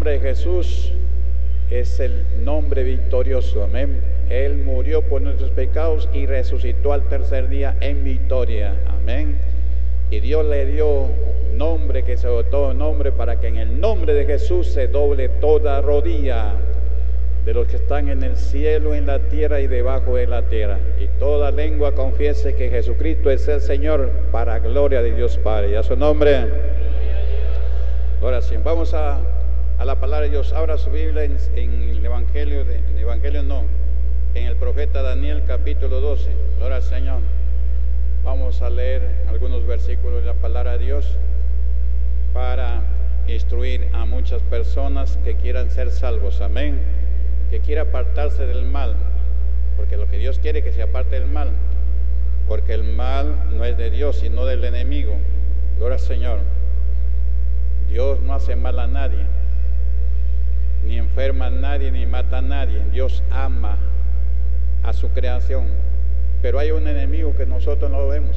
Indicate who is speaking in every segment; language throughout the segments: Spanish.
Speaker 1: nombre de Jesús es el nombre victorioso, amén. Él murió por nuestros pecados y resucitó al tercer día en victoria, amén. Y Dios le dio un nombre que se dotó un nombre para que en el nombre de Jesús se doble toda rodilla de los que están en el cielo, en la tierra y debajo de la tierra, y toda lengua confiese que Jesucristo es el Señor, para gloria de Dios Padre. Y a su nombre. Ahora sí, vamos a la palabra de Dios. Abra su Biblia en el Evangelio, en el profeta Daniel capítulo 12. Gloria al Señor. Vamos a leer algunos versículos de la palabra de Dios para instruir a muchas personas que quieran ser salvos, amén, que quiera apartarse del mal, porque lo que Dios quiere es que se aparte del mal, porque el mal no es de Dios sino del enemigo. Gloria al Señor. Dios no hace mal a nadie, ni enferma a nadie, ni mata a nadie. Dios ama a su creación, pero hay un enemigo que nosotros no lo vemos.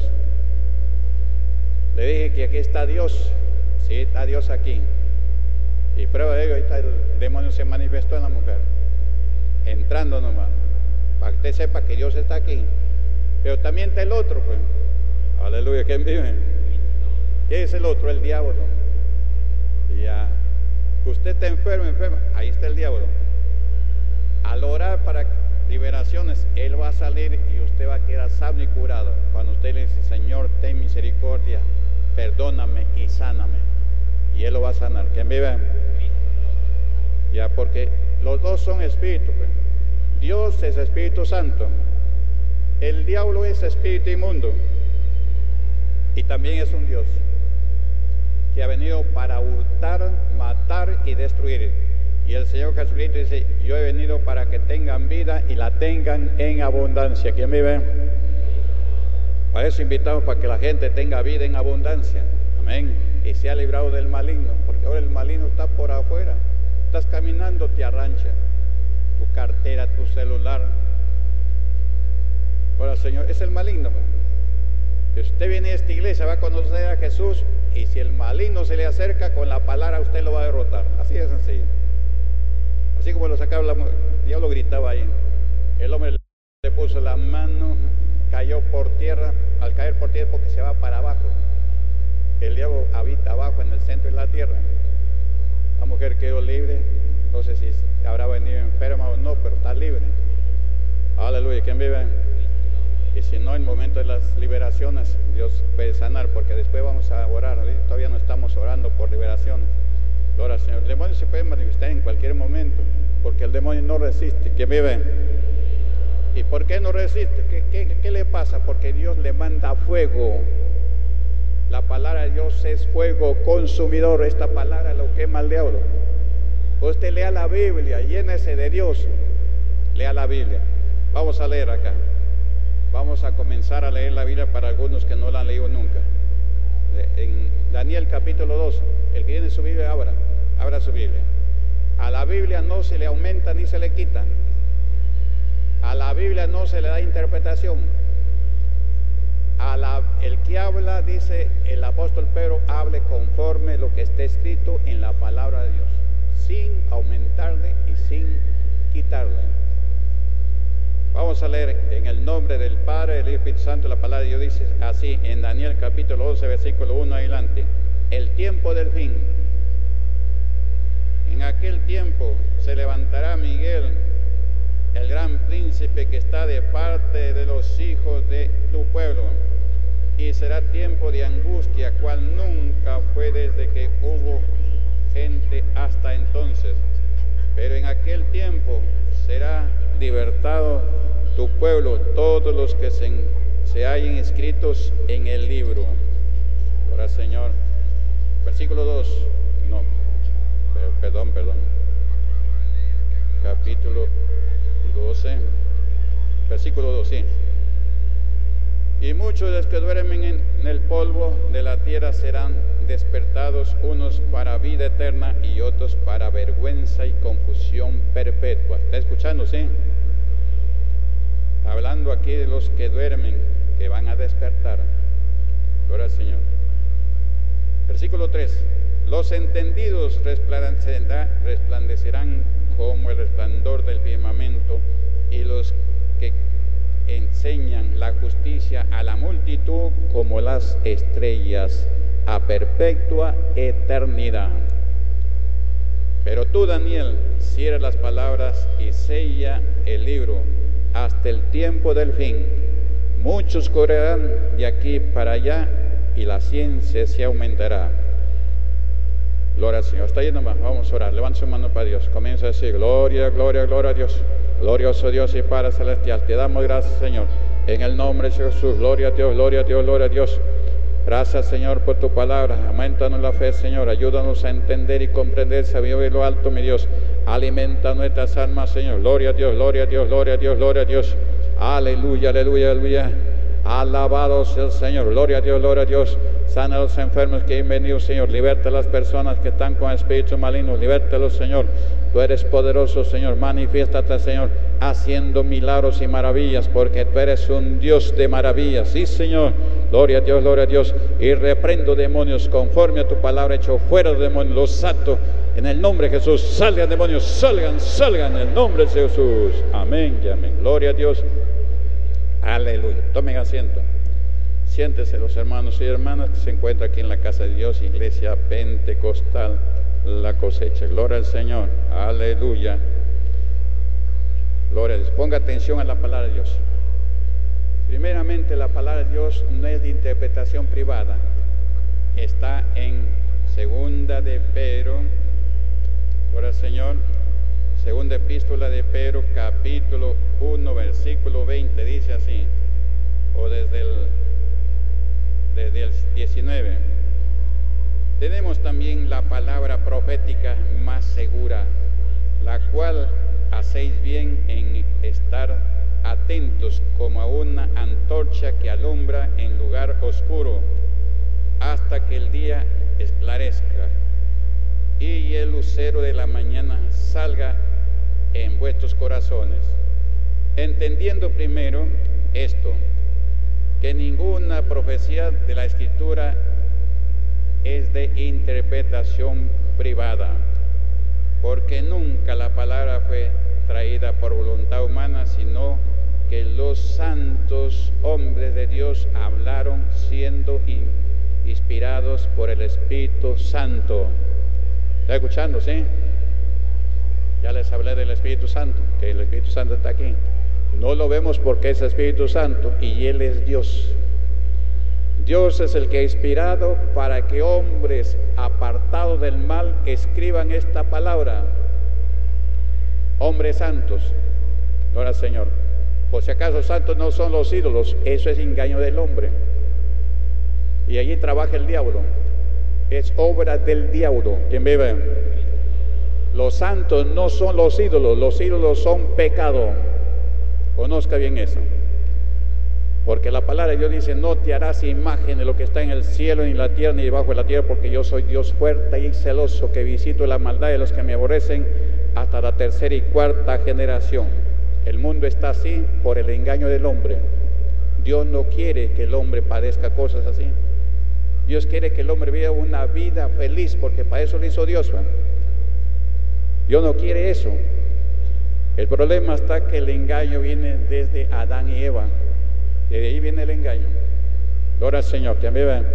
Speaker 1: Le dije que aquí está Dios, sí, está Dios aquí, y prueba de ello, ahorita el demonio se manifestó en la mujer, entrando nomás, para que usted sepa que Dios está aquí. Pero también está el otro, pues, aleluya, ¿quién vive? ¿Quién es el otro? El diablo. Y ya, usted está enfermo, ahí está el diablo. Al orar para liberaciones, él va a salir y usted va a quedar sano y curado. Cuando usted le dice, Señor, ten misericordia, perdóname y sáname, y él lo va a sanar. ¿Quién vive? Ya, porque los dos son espíritus, pues. Dios es Espíritu Santo, el diablo es espíritu inmundo, y también es un Dios que ha venido para hurtar, matar y destruir. Y el Señor Jesucristo dice, yo he venido para que tengan vida y la tengan en abundancia. ¿Quién vive? Para eso invitamos, para que la gente tenga vida en abundancia, amén, y sea librado del maligno, porque ahora el maligno está por afuera. Estás caminando, te arrancha tu cartera, tu celular. Ahora, Señor, es el maligno. Si usted viene a esta iglesia, va a conocer a Jesús, y si el maligno se le acerca, con la palabra usted lo va a derrotar. Así de sencillo. Así como lo sacaba el diablo, gritaba ahí. El hombre le puso la mano, cayó por tierra. Al caer por tierra, porque se va para abajo. El diablo habita abajo, en el centro de la tierra. La mujer quedó libre. No sé si habrá venido enferma o no, pero está libre. Aleluya. ¿Quién vive? Y si no, en el momento de las liberaciones, Dios puede sanar, porque después vamos a orar. Todavía no estamos orando por liberaciones. Gloria al Señor. El demonio se puede manifestar en cualquier momento, porque el demonio no resiste. ¿Quién vive? ¿Y por qué no resiste? ¿Qué le pasa? Porque Dios le manda fuego. La palabra de Dios es fuego consumidor. Esta palabra lo quema el diablo. Usted lea la Biblia, llénese de Dios. Lea la Biblia. Vamos a leer acá. Vamos a comenzar a leer la Biblia para algunos que no la han leído nunca. En Daniel capítulo 2, el que tiene su Biblia, abra su Biblia. A la Biblia no se le aumenta ni se le quita. A la Biblia no se le da interpretación. El que habla, dice el apóstol Pedro, hable conforme lo que esté escrito en la palabra de Dios, sin aumentarle y sin quitarle. Vamos a leer en el nombre del Padre, del Espíritu Santo. La palabra de Dios dice así en Daniel capítulo 11, versículo 1 adelante. El tiempo del fin. En aquel tiempo se levantará Miguel, el gran príncipe que está de parte de los hijos de tu pueblo, y será tiempo de angustia, cual nunca fue desde que hubo gente hasta entonces. Pero en aquel tiempo será libertado tu pueblo, todos los que se hallen escritos en el libro. Ahora, Señor, versículo 2, no, perdón, capítulo 12, versículo 2, sí. Y muchos de los que duermen en el polvo de la tierra serán despertados, unos para vida eterna y otros para vergüenza y confusión perpetua. ¿Está escuchando? Sí. Hablando aquí de los que duermen, que van a despertar. Gloria al Señor. Versículo 3. Los entendidos resplandecerán como el resplandor del firmamento, y los que enseñan la justicia a la multitud como las estrellas a perpetua eternidad. Pero tú, Daniel, cierra las palabras y sella el libro hasta el tiempo del fin. Muchos correrán de aquí para allá y la ciencia se aumentará. Gloria al Señor. Está ahí nomás, vamos a orar. Levanta su mano para Dios. Comienza a decir: gloria, gloria, gloria a Dios. Glorioso Dios y Padre celestial. Te damos gracias, Señor. En el nombre de Jesús. Gloria a Dios, gloria a Dios, gloria a Dios. Gracias, Señor, por tu palabra. Aumentanos la fe, Señor. Ayúdanos a entender y comprender, sabido y lo alto, mi Dios. Alimenta nuestras almas, Señor. Gloria a Dios, gloria a Dios, gloria a Dios, gloria a Dios. Aleluya, aleluya, aleluya. Alabado sea el Señor. Gloria a Dios, gloria a Dios. Sana a los enfermos que han venido, Señor. Liberta a las personas que están con espíritus malignos. Libértalos, Señor. Tú eres poderoso, Señor. Manifiéstate, Señor, haciendo milagros y maravillas, porque tú eres un Dios de maravillas. Sí, Señor. Gloria a Dios, gloria a Dios. Y reprendo demonios conforme a tu palabra. Hecho fuera de demonios. Los ato en el nombre de Jesús. Salgan demonios. Salgan, salgan en el nombre de Jesús. Amén y amén. Gloria a Dios. Aleluya. Tomen asiento. Siéntese, los hermanos y hermanas que se encuentran aquí en la casa de Dios, Iglesia Pentecostal La Cosecha. Gloria al Señor. Aleluya. Gloria a Dios. Ponga atención a la palabra de Dios. Primeramente, la palabra de Dios no es de interpretación privada. Está en segunda de Pedro. Gloria al Señor. Segunda epístola de Pedro, capítulo 1, versículo 20, dice así, o desde el 19. Tenemos también la palabra profética más segura, la cual hacéis bien en estar atentos como a una antorcha que alumbra en lugar oscuro, hasta que el día esclarezca y el lucero de la mañana salga en vuestros corazones, entendiendo primero esto, que ninguna profecía de la Escritura es de interpretación privada, porque nunca la palabra fue traída por voluntad humana, sino que los santos hombres de Dios hablaron siendo inspirados por el Espíritu Santo. ¿Está escuchando, sí? Ya les hablé del Espíritu Santo, que el Espíritu Santo está aquí. No lo vemos porque es Espíritu Santo y Él es Dios. Dios es el que ha inspirado para que hombres apartados del mal escriban esta palabra. Hombres santos. Gloria al Señor. Por si acaso santos no son los ídolos, eso es engaño del hombre. Y allí trabaja el diablo. Es obra del diablo. ¿Quién vive? Los santos no son los ídolos son pecado. Conozca bien eso. Porque la palabra de Dios dice: no te harás imagen de lo que está en el cielo, ni en la tierra, ni debajo de la tierra, porque yo soy Dios fuerte y celoso, que visito la maldad de los que me aborrecen hasta la tercera y cuarta generación. El mundo está así por el engaño del hombre. Dios no quiere que el hombre padezca cosas así. Dios quiere que el hombre viva una vida feliz, porque para eso lo hizo Dios, ¿no? Dios no quiere eso. El problema está que el engaño viene desde Adán y Eva. Desde ahí viene el engaño. Gloria al Señor, que me vean.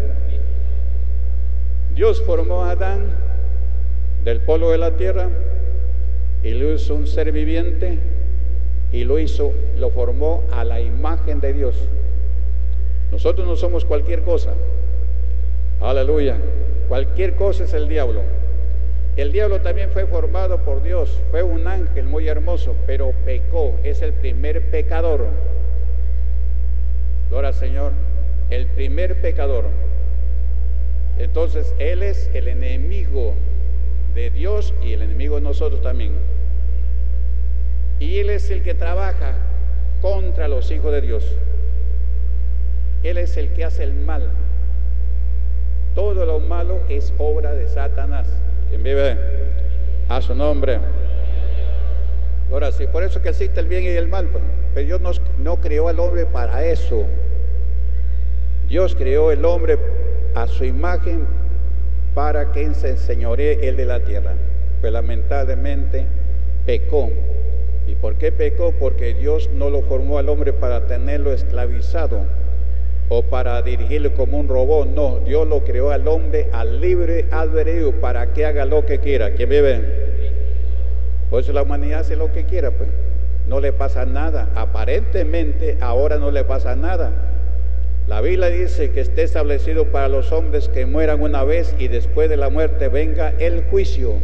Speaker 1: Dios formó a Adán del polvo de la tierra y lo hizo un ser viviente y lo formó a la imagen de Dios. Nosotros no somos cualquier cosa. Aleluya. Cualquier cosa es el diablo. El diablo también fue formado por Dios, fue un ángel muy hermoso, pero pecó, es el primer pecador. Gloria al Señor, el primer pecador. Entonces, él es el enemigo de Dios y el enemigo de nosotros también. Y él es el que trabaja contra los hijos de Dios. Él es el que hace el mal. Todo lo malo es obra de Satanás. ¿Quién vive? A su nombre. Ahora sí, por eso que existe el bien y el mal. Pero Dios no creó al hombre para eso. Dios creó el hombre a su imagen para que se enseñoree él de la tierra. Pues lamentablemente pecó. ¿Y por qué pecó? Porque Dios no lo formó al hombre para tenerlo esclavizado o para dirigirlo como un robot. No, Dios lo creó al hombre al libre albedrío para que haga lo que quiera. ¿Quién vive? Por eso la humanidad hace lo que quiera, pues. No le pasa nada. Aparentemente ahora no le pasa nada. La Biblia dice que esté establecido para los hombres que mueran una vez y después de la muerte venga el juicio.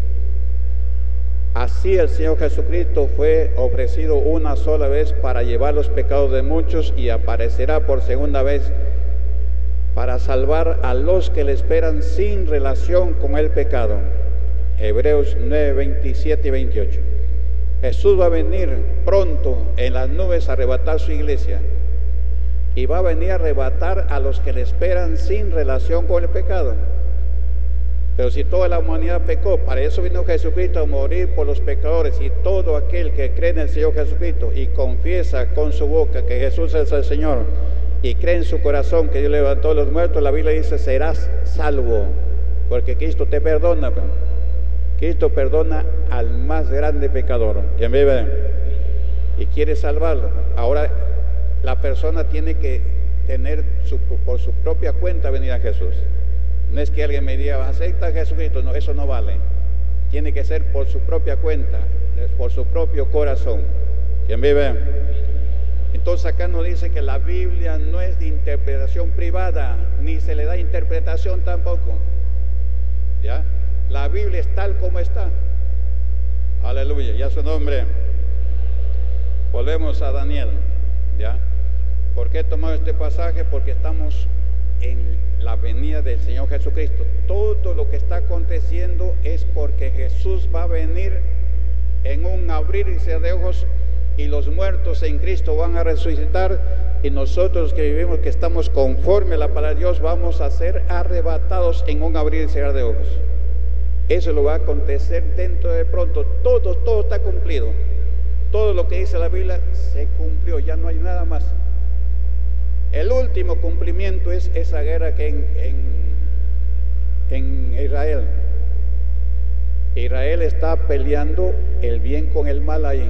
Speaker 1: Así el Señor Jesucristo fue ofrecido una sola vez para llevar los pecados de muchos y aparecerá por segunda vez para salvar a los que le esperan sin relación con el pecado. Hebreos 9, 27 y 28. Jesús va a venir pronto en las nubes a arrebatar su iglesia y va a venir a arrebatar a los que le esperan sin relación con el pecado. Pero si toda la humanidad pecó, para eso vino Jesucristo a morir por los pecadores, y todo aquel que cree en el Señor Jesucristo y confiesa con su boca que Jesús es el Señor y cree en su corazón que Dios levantó a los muertos, la Biblia dice serás salvo, porque Cristo te perdona. Cristo perdona al más grande pecador, ¿quién vive? Y quiere salvarlo. Ahora la persona tiene que tener por su propia cuenta venir a Jesús. No es que alguien me diga, acepta a Jesucristo. No, eso no vale. Tiene que ser por su propia cuenta, por su propio corazón. ¿Quién vive? Entonces acá nos dice que la Biblia no es de interpretación privada, ni se le da interpretación tampoco. ¿Ya? La Biblia es tal como está. Aleluya, ya su nombre. Volvemos a Daniel. ¿Ya? ¿Por qué he tomado este pasaje? Porque estamos en la venida del Señor Jesucristo. Todo lo que está aconteciendo es porque Jesús va a venir en un abrir y cerrar de ojos, y los muertos en Cristo van a resucitar, y nosotros que vivimos, que estamos conforme a la palabra de Dios, vamos a ser arrebatados en un abrir y cerrar de ojos. Eso lo va a acontecer dentro de pronto. Todo está cumplido. Todo lo que dice la Biblia se cumplió, ya no hay nada más. El último cumplimiento es esa guerra que en Israel. Israel está peleando el bien con el mal ahí.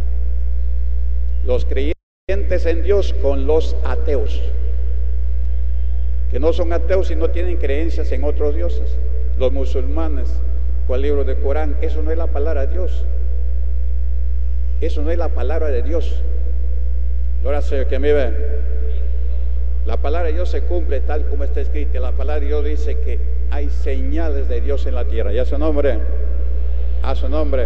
Speaker 1: Los creyentes en Dios con los ateos, que no son ateos y no tienen creencias en otros dioses. Los musulmanes con el libro del Corán. Eso no es la palabra de Dios. Eso no es la palabra de Dios. Gloria al Señor, que me ve. La palabra de Dios se cumple tal como está escrita. La palabra de Dios dice que hay señales de Dios en la tierra. ¿Y a su nombre? A su nombre.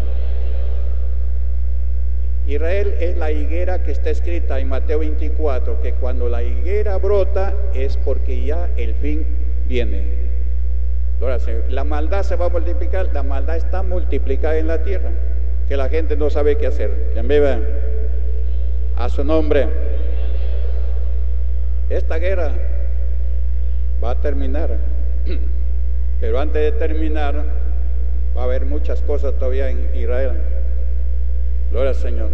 Speaker 1: Israel es la higuera que está escrita en Mateo 24, que cuando la higuera brota es porque ya el fin viene. Gloria al Señor. La maldad se va a multiplicar. La maldad está multiplicada en la tierra, que la gente no sabe qué hacer. ¿Quién vive? A su nombre. Esta guerra va a terminar, pero antes de terminar va a haber muchas cosas todavía en Israel. Gloria al Señor.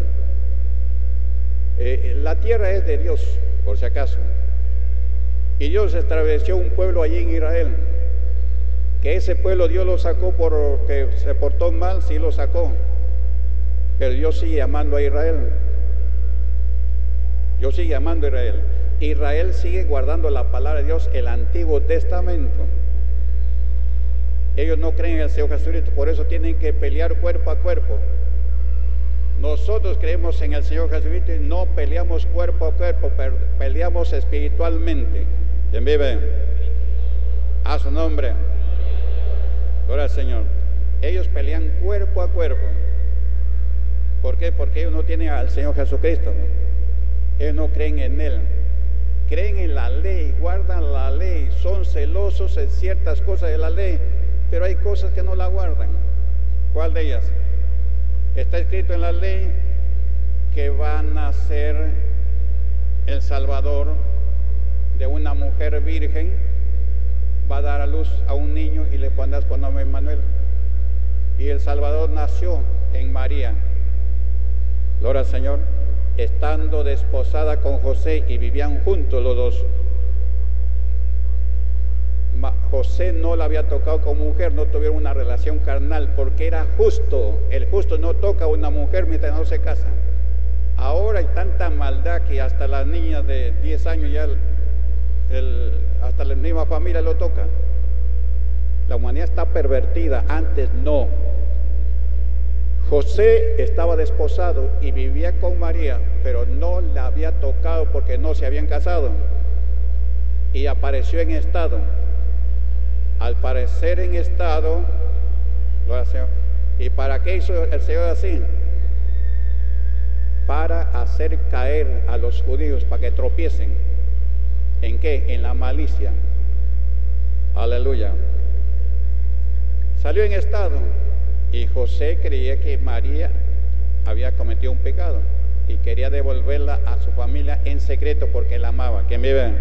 Speaker 1: La tierra es de Dios, por si acaso, y Dios estableció un pueblo allí en Israel, que ese pueblo Dios lo sacó porque se portó mal, sí lo sacó, pero Dios sigue amando a Israel. Dios sigue amando a Israel. Israel sigue guardando la palabra de Dios, el Antiguo Testamento. Ellos no creen en el Señor Jesucristo, por eso tienen que pelear cuerpo a cuerpo. Nosotros creemos en el Señor Jesucristo y no peleamos cuerpo a cuerpo, peleamos espiritualmente. ¿Quién vive? A su nombre. Gloria al Señor. Ellos pelean cuerpo a cuerpo. ¿Por qué? Porque ellos no tienen al Señor Jesucristo. Ellos no creen en Él. Creen en la ley, guardan la ley, son celosos en ciertas cosas de la ley, pero hay cosas que no la guardan. ¿Cuál de ellas? Está escrito en la ley que va a nacer el Salvador de una mujer virgen, va a dar a luz a un niño y le pondrás por nombre Emmanuel. Y el Salvador nació en María. Gloria al Señor. Estando desposada con José, y vivían juntos los dos. José no la había tocado como mujer, no tuvieron una relación carnal, porque era justo. El justo no toca a una mujer mientras no se casa. Ahora hay tanta maldad que hasta las niñas de 10 años ya hasta la misma familia lo toca. La humanidad está pervertida, antes no. José estaba desposado y vivía con María, pero no la había tocado porque no se habían casado. Y apareció en estado. Al parecer en estado, ¿y para qué hizo el Señor así? Para hacer caer a los judíos, para que tropiecen. ¿En qué? En la malicia. Aleluya. Salió en estado y José creía que María había cometido un pecado y quería devolverla a su familia en secreto porque la amaba. ¿Quién vive?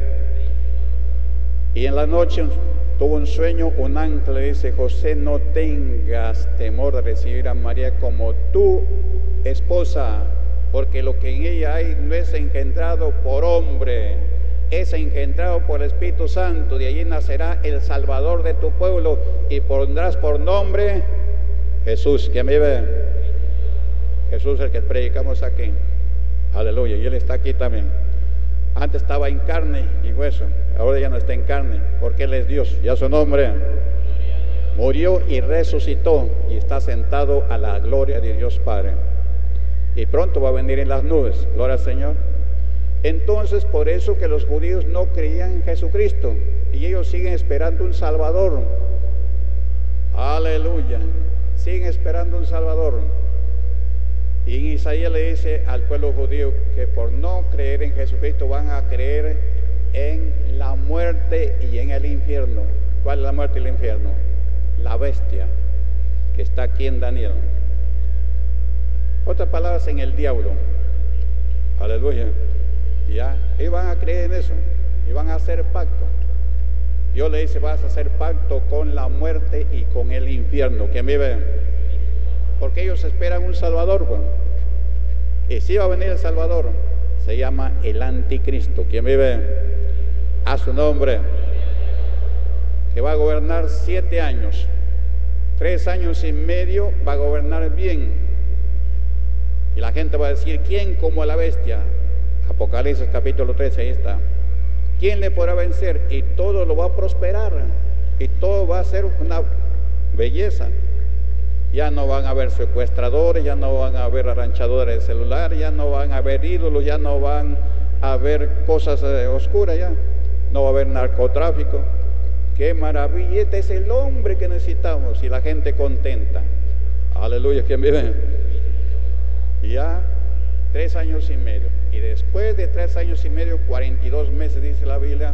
Speaker 1: Y en la noche tuvo un sueño, un ángel le dice: José, no tengas temor de recibir a María como tu esposa, porque lo que en ella hay no es engendrado por hombre, es engendrado por el Espíritu Santo. De allí nacerá el Salvador de tu pueblo y pondrás por nombre Jesús. ¿Quién vive? Jesús, el que predicamos aquí. Aleluya. Y Él está aquí también. Antes estaba en carne y hueso, ahora ya no está en carne, porque Él es Dios. Ya su nombre. Murió y resucitó y está sentado a la gloria de Dios Padre. Y pronto va a venir en las nubes. Gloria al Señor. Entonces, por eso que los judíos no creían en Jesucristo y ellos siguen esperando un Salvador. Aleluya. Siguen esperando un Salvador. Y en Isaías le dice al pueblo judío que por no creer en Jesucristo van a creer en la muerte y en el infierno. ¿Cuál es la muerte y el infierno? La bestia que está aquí en Daniel. Otras palabras, en el diablo. Aleluya. Ya, y van a creer en eso y van a hacer pacto. Dios le dice: vas a hacer pacto con la muerte y con el infierno. ¿Quién vive? Porque ellos esperan un Salvador, bueno. Y si va a venir el Salvador, se llama el Anticristo. ¿Quién vive? A su nombre. Que va a gobernar 7 años. 3 años y medio va a gobernar bien. Y la gente va a decir: ¿quién como la bestia? Apocalipsis capítulo 13, ahí está. ¿Quién le podrá vencer? Y todo lo va a prosperar. Y todo va a ser una belleza. Ya no van a haber secuestradores, ya no van a haber arranchadores de celular, ya no van a haber ídolos, ya no van a haber cosas oscuras, ya no va a haber narcotráfico. ¡Qué maravilla! Este es el hombre que necesitamos y la gente contenta. Aleluya. ¿Quién vive? Ya 3 años y medio. Y después de 3 años y medio, 42 meses, dice la Biblia,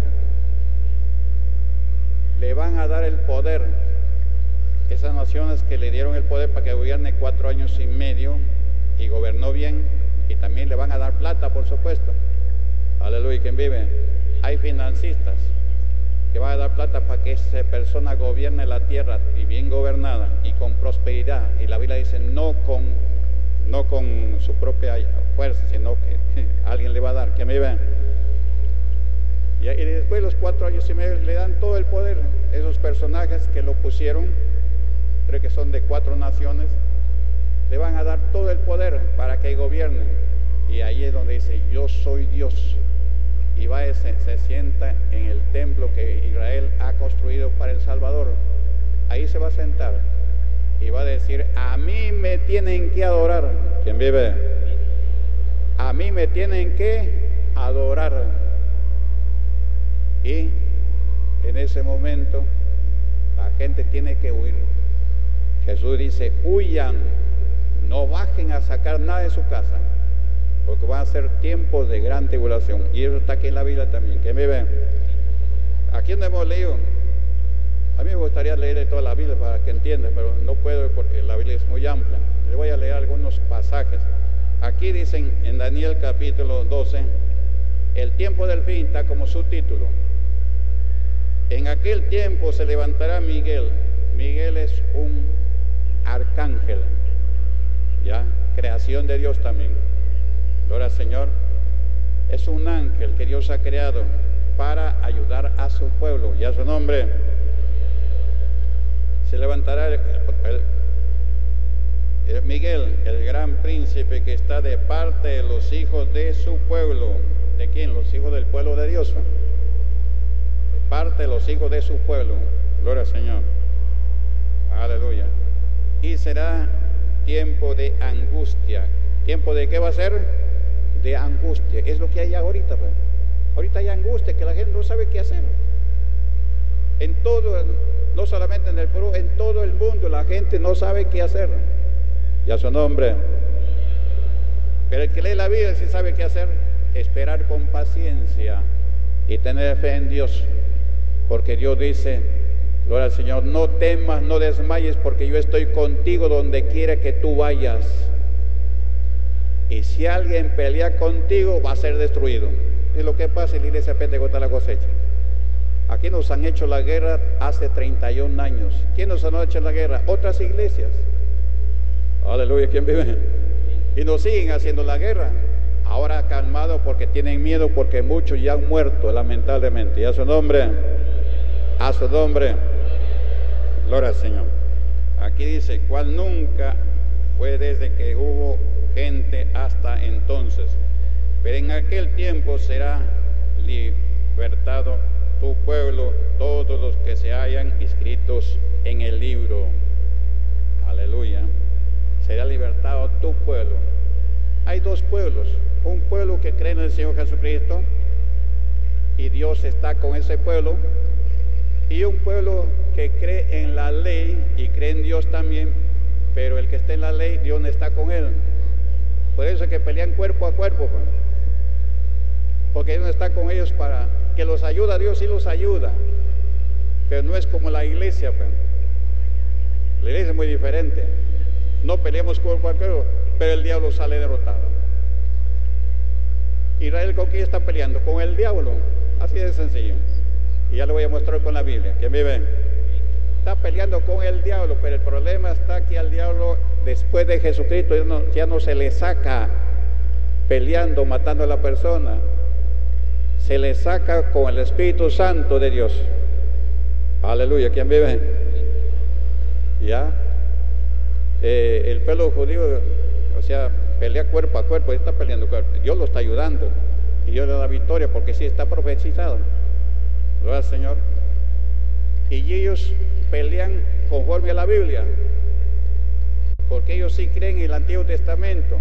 Speaker 1: le van a dar el poder. Esas naciones que le dieron el poder para que gobierne 4 años y medio y gobernó bien, y también le van a dar plata, por supuesto. Aleluya. ¿Quién vive? Hay financistas que van a dar plata para que esa persona gobierne la tierra y bien gobernada y con prosperidad. Y la Biblia dice: no con su propia fuerza, sino que alguien le va a dar. ¿Quién vive? Y después de los 4 años y medio le dan todo el poder. Esos personajes que lo pusieron, creo que son de 4 naciones, le van a dar todo el poder para que gobierne. Y ahí es donde dice: yo soy Dios. Y va y se sienta en el templo que Israel ha construido para el Salvador. Ahí se va a sentar y va a decir: a mí me tienen que adorar. ¿Quién vive? A mí me tienen que adorar. Y en ese momento la gente tiene que huir. Jesús dice: huyan, no bajen a sacar nada de su casa, porque van a ser tiempos de gran tribulación. Y eso está aquí en la Biblia también. ¿Quién vive? Aquí no hemos leído. A mí me gustaría leer de toda la Biblia para que entiendan, pero no puedo porque la Biblia es muy amplia. Les voy a leer algunos pasajes. Aquí dicen en Daniel capítulo 12, el tiempo del fin está como subtítulo. En aquel tiempo se levantará Miguel. Miguel es un arcángel, ya, creación de Dios también. Gloria al Señor. Es un ángel que Dios ha creado para ayudar a su pueblo, y a su nombre.
Speaker 2: se levantará Miguel, el gran príncipe que está de parte de los hijos de su pueblo. ¿De quién? Los hijos del pueblo de Dios. De parte de los hijos de su pueblo. Gloria al Señor. Aleluya. Y será tiempo de angustia. ¿Tiempo de qué va a ser? De angustia. Es lo que hay ahorita. Pues. Ahorita hay angustia, que la gente no sabe qué hacer. En todo, no solamente en el Perú, en todo el mundo la gente no sabe qué hacer. Y a su nombre. Pero el que lee la Biblia sí sabe qué hacer. Esperar con paciencia y tener fe en Dios. Porque Dios dice, gloria al Señor, no temas, no desmayes, porque yo estoy contigo donde quiera que tú vayas. Y si alguien pelea contigo, va a ser destruido. Es lo que pasa en la iglesia pentecostal la cosecha. Aquí nos han hecho la guerra hace 31 años. ¿Quién nos han hecho la guerra? Otras iglesias. Aleluya, ¿quién vive? Y nos siguen haciendo la guerra. Ahora calmados porque tienen miedo, porque muchos ya han muerto, lamentablemente. Y a su nombre, a su nombre, gloria al Señor. Aquí dice, cual nunca fue desde que hubo gente hasta entonces. Pero en aquel tiempo será libertado tu pueblo, todos los que se hayan inscritos en el libro. Aleluya. Será libertado tu pueblo. Hay dos pueblos, un pueblo que cree en el Señor Jesucristo y Dios está con ese pueblo, y un pueblo que cree en la ley y cree en Dios también, pero el que está en la ley, Dios no está con él. Por eso es que pelean cuerpo a cuerpo, pues. Porque Dios no está con ellos para que los ayuda. Dios sí los ayuda, pero no es como la iglesia, pues. La iglesia es muy diferente. No peleamos cuerpo a cuerpo, pero el diablo sale derrotado. Israel, ¿con quién está peleando? Con el diablo. Así de sencillo. Y ya lo voy a mostrar con la Biblia. ¿Quién vive? Está peleando con el diablo, pero el problema está que al diablo, después de Jesucristo, ya no se le saca peleando, matando a la persona. Se le saca con el Espíritu Santo de Dios. Aleluya. ¿Quién vive? ¿Ya? El pueblo judío, o sea, pelea cuerpo a cuerpo, está peleando cuerpo. Dios lo está ayudando y Dios le da victoria porque sí está profetizado. Gloria al Señor. Y ellos pelean conforme a la Biblia, porque ellos sí creen en el Antiguo Testamento.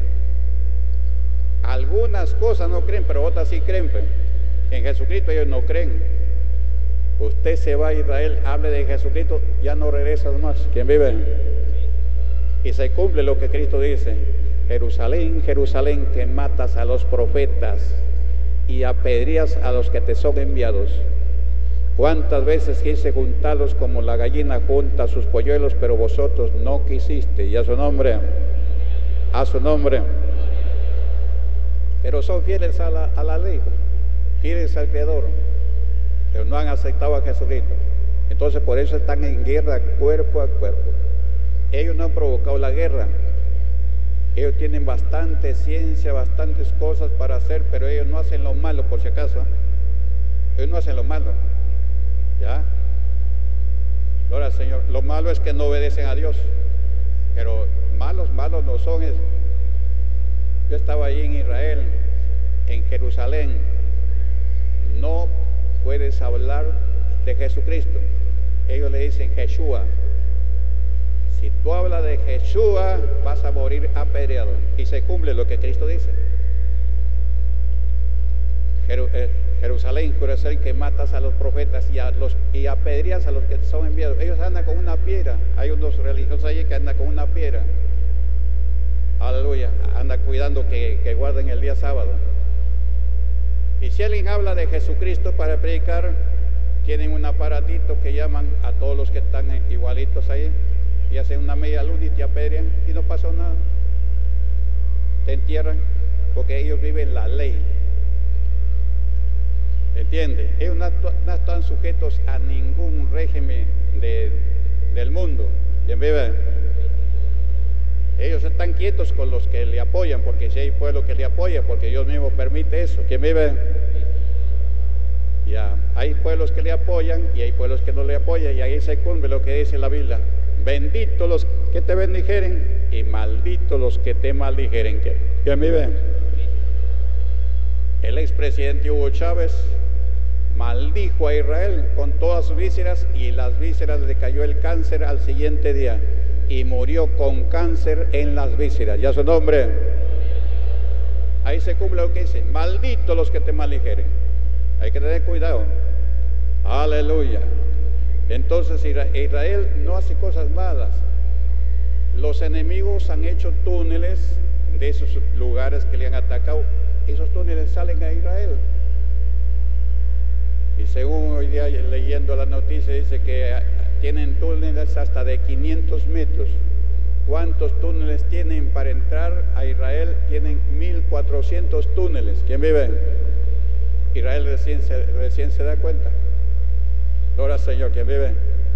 Speaker 2: Algunas cosas no creen, pero otras sí creen. En Jesucristo ellos no creen. Usted se va a Israel, hable de Jesucristo, ya no regresa más. ¿Quién vive? Y se cumple lo que Cristo dice: Jerusalén, Jerusalén, que matas a los profetas y apedreas a los que te son enviados. ¿Cuántas veces quise juntarlos como la gallina junta sus polluelos, pero vosotros no quisiste? Y a su nombre, a su nombre. Pero son fieles a la ley, fieles al Creador, pero no han aceptado a Jesucristo. Entonces por eso están en guerra cuerpo a cuerpo. Ellos no han provocado la guerra. Ellos tienen bastante ciencia, bastantes cosas para hacer, pero ellos no hacen lo malo, por si acaso. Ellos no hacen lo malo. ¿Ya? Gloria al Señor. Lo malo es que no obedecen a Dios. Pero malos no son. Yo estaba allí en Israel, en Jerusalén. No puedes hablar de Jesucristo. Ellos le dicen Yeshua. Si tú hablas de Yeshua, vas a morir apedreado. Y se cumple lo que Cristo dice. Jerusalén, Jerusalén, que matas a los profetas y apedreas a los que son enviados. Ellos andan con una piedra. Hay unos religiosos allí que andan con una piedra. Aleluya. Andan cuidando que guarden el día sábado. Y si alguien habla de Jesucristo para predicar, tienen un aparatito que llaman a todos los que están igualitos ahí. Y hacen una media luna y te apedrean y no pasó nada. Te entierran porque ellos viven la ley. ¿Entiende? Ellos no están sujetos a ningún régimen del mundo. ¿Quién vive? Ellos están quietos con los que le apoyan, porque si hay pueblo que le apoya, porque Dios mismo permite eso. ¿Quién vive? Ya, hay pueblos que le apoyan y hay pueblos que no le apoyan, y ahí se cumple lo que dice la Biblia. Benditos los que te bendijeren y malditos los que te maldijeren. ¿Quién vive? El expresidente Hugo Chávez maldijo a Israel con todas sus vísceras y las vísceras le cayó el cáncer al siguiente día y murió con cáncer en las vísceras. Ya su nombre. Ahí se cumple lo que dice: malditos los que te maldijeren. Hay que tener cuidado. Aleluya. Entonces Israel no hace cosas malas. Los enemigos han hecho túneles de esos lugares que le han atacado. Esos túneles salen a Israel. Y según hoy día leyendo la noticia, dice que tienen túneles hasta de 500 metros. ¿Cuántos túneles tienen para entrar a Israel? Tienen 1400 túneles. ¿Quién vive? Israel recién se da cuenta. Gloria al Señor. ¿Quién vive?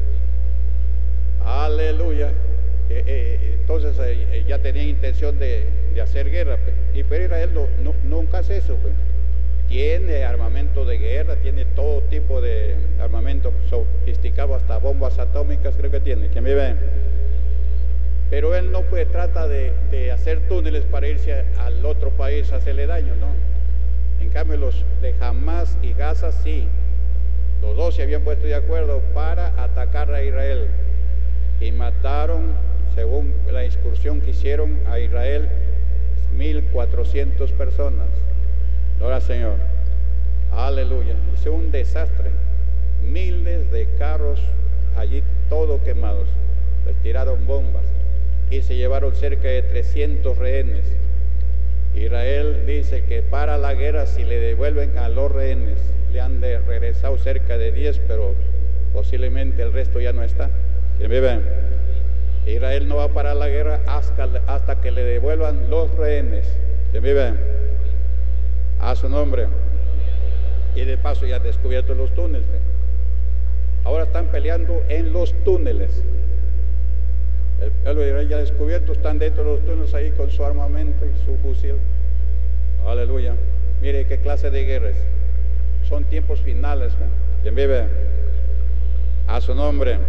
Speaker 2: Aleluya. Entonces ya tenían intención de hacer guerra, pero Israel nunca hace eso. Tiene armamento de guerra, tiene todo tipo de armamento sofisticado, hasta bombas atómicas creo que tiene. ¿Quién vive? Pero él no trata de hacer túneles para irse al otro país a hacerle daño, ¿no? En cambio los de Hamas y Gaza sí, los dos se habían puesto de acuerdo para atacar a Israel y mataron, según la excursión que hicieron a Israel, 1400 personas. Gloria al Señor. Aleluya. Hizo un desastre. Miles de carros allí, todos quemados. Les tiraron bombas y se llevaron cerca de 300 rehenes. Israel dice que para la guerra, si le devuelven a los rehenes, le han regresado cerca de 10, pero posiblemente el resto ya no está. ¿Quién vive? Israel no va a parar la guerra hasta que le devuelvan los rehenes. ¿Quién vive? A su nombre. Y de paso ya han descubierto los túneles. Ahora están peleando en los túneles. El pueblo de Israel ya descubierto, están dentro de los túneles ahí con su armamento y su fusil. Aleluya. Mire qué clase de guerras. Son tiempos finales. ¿Quién vive? A su nombre.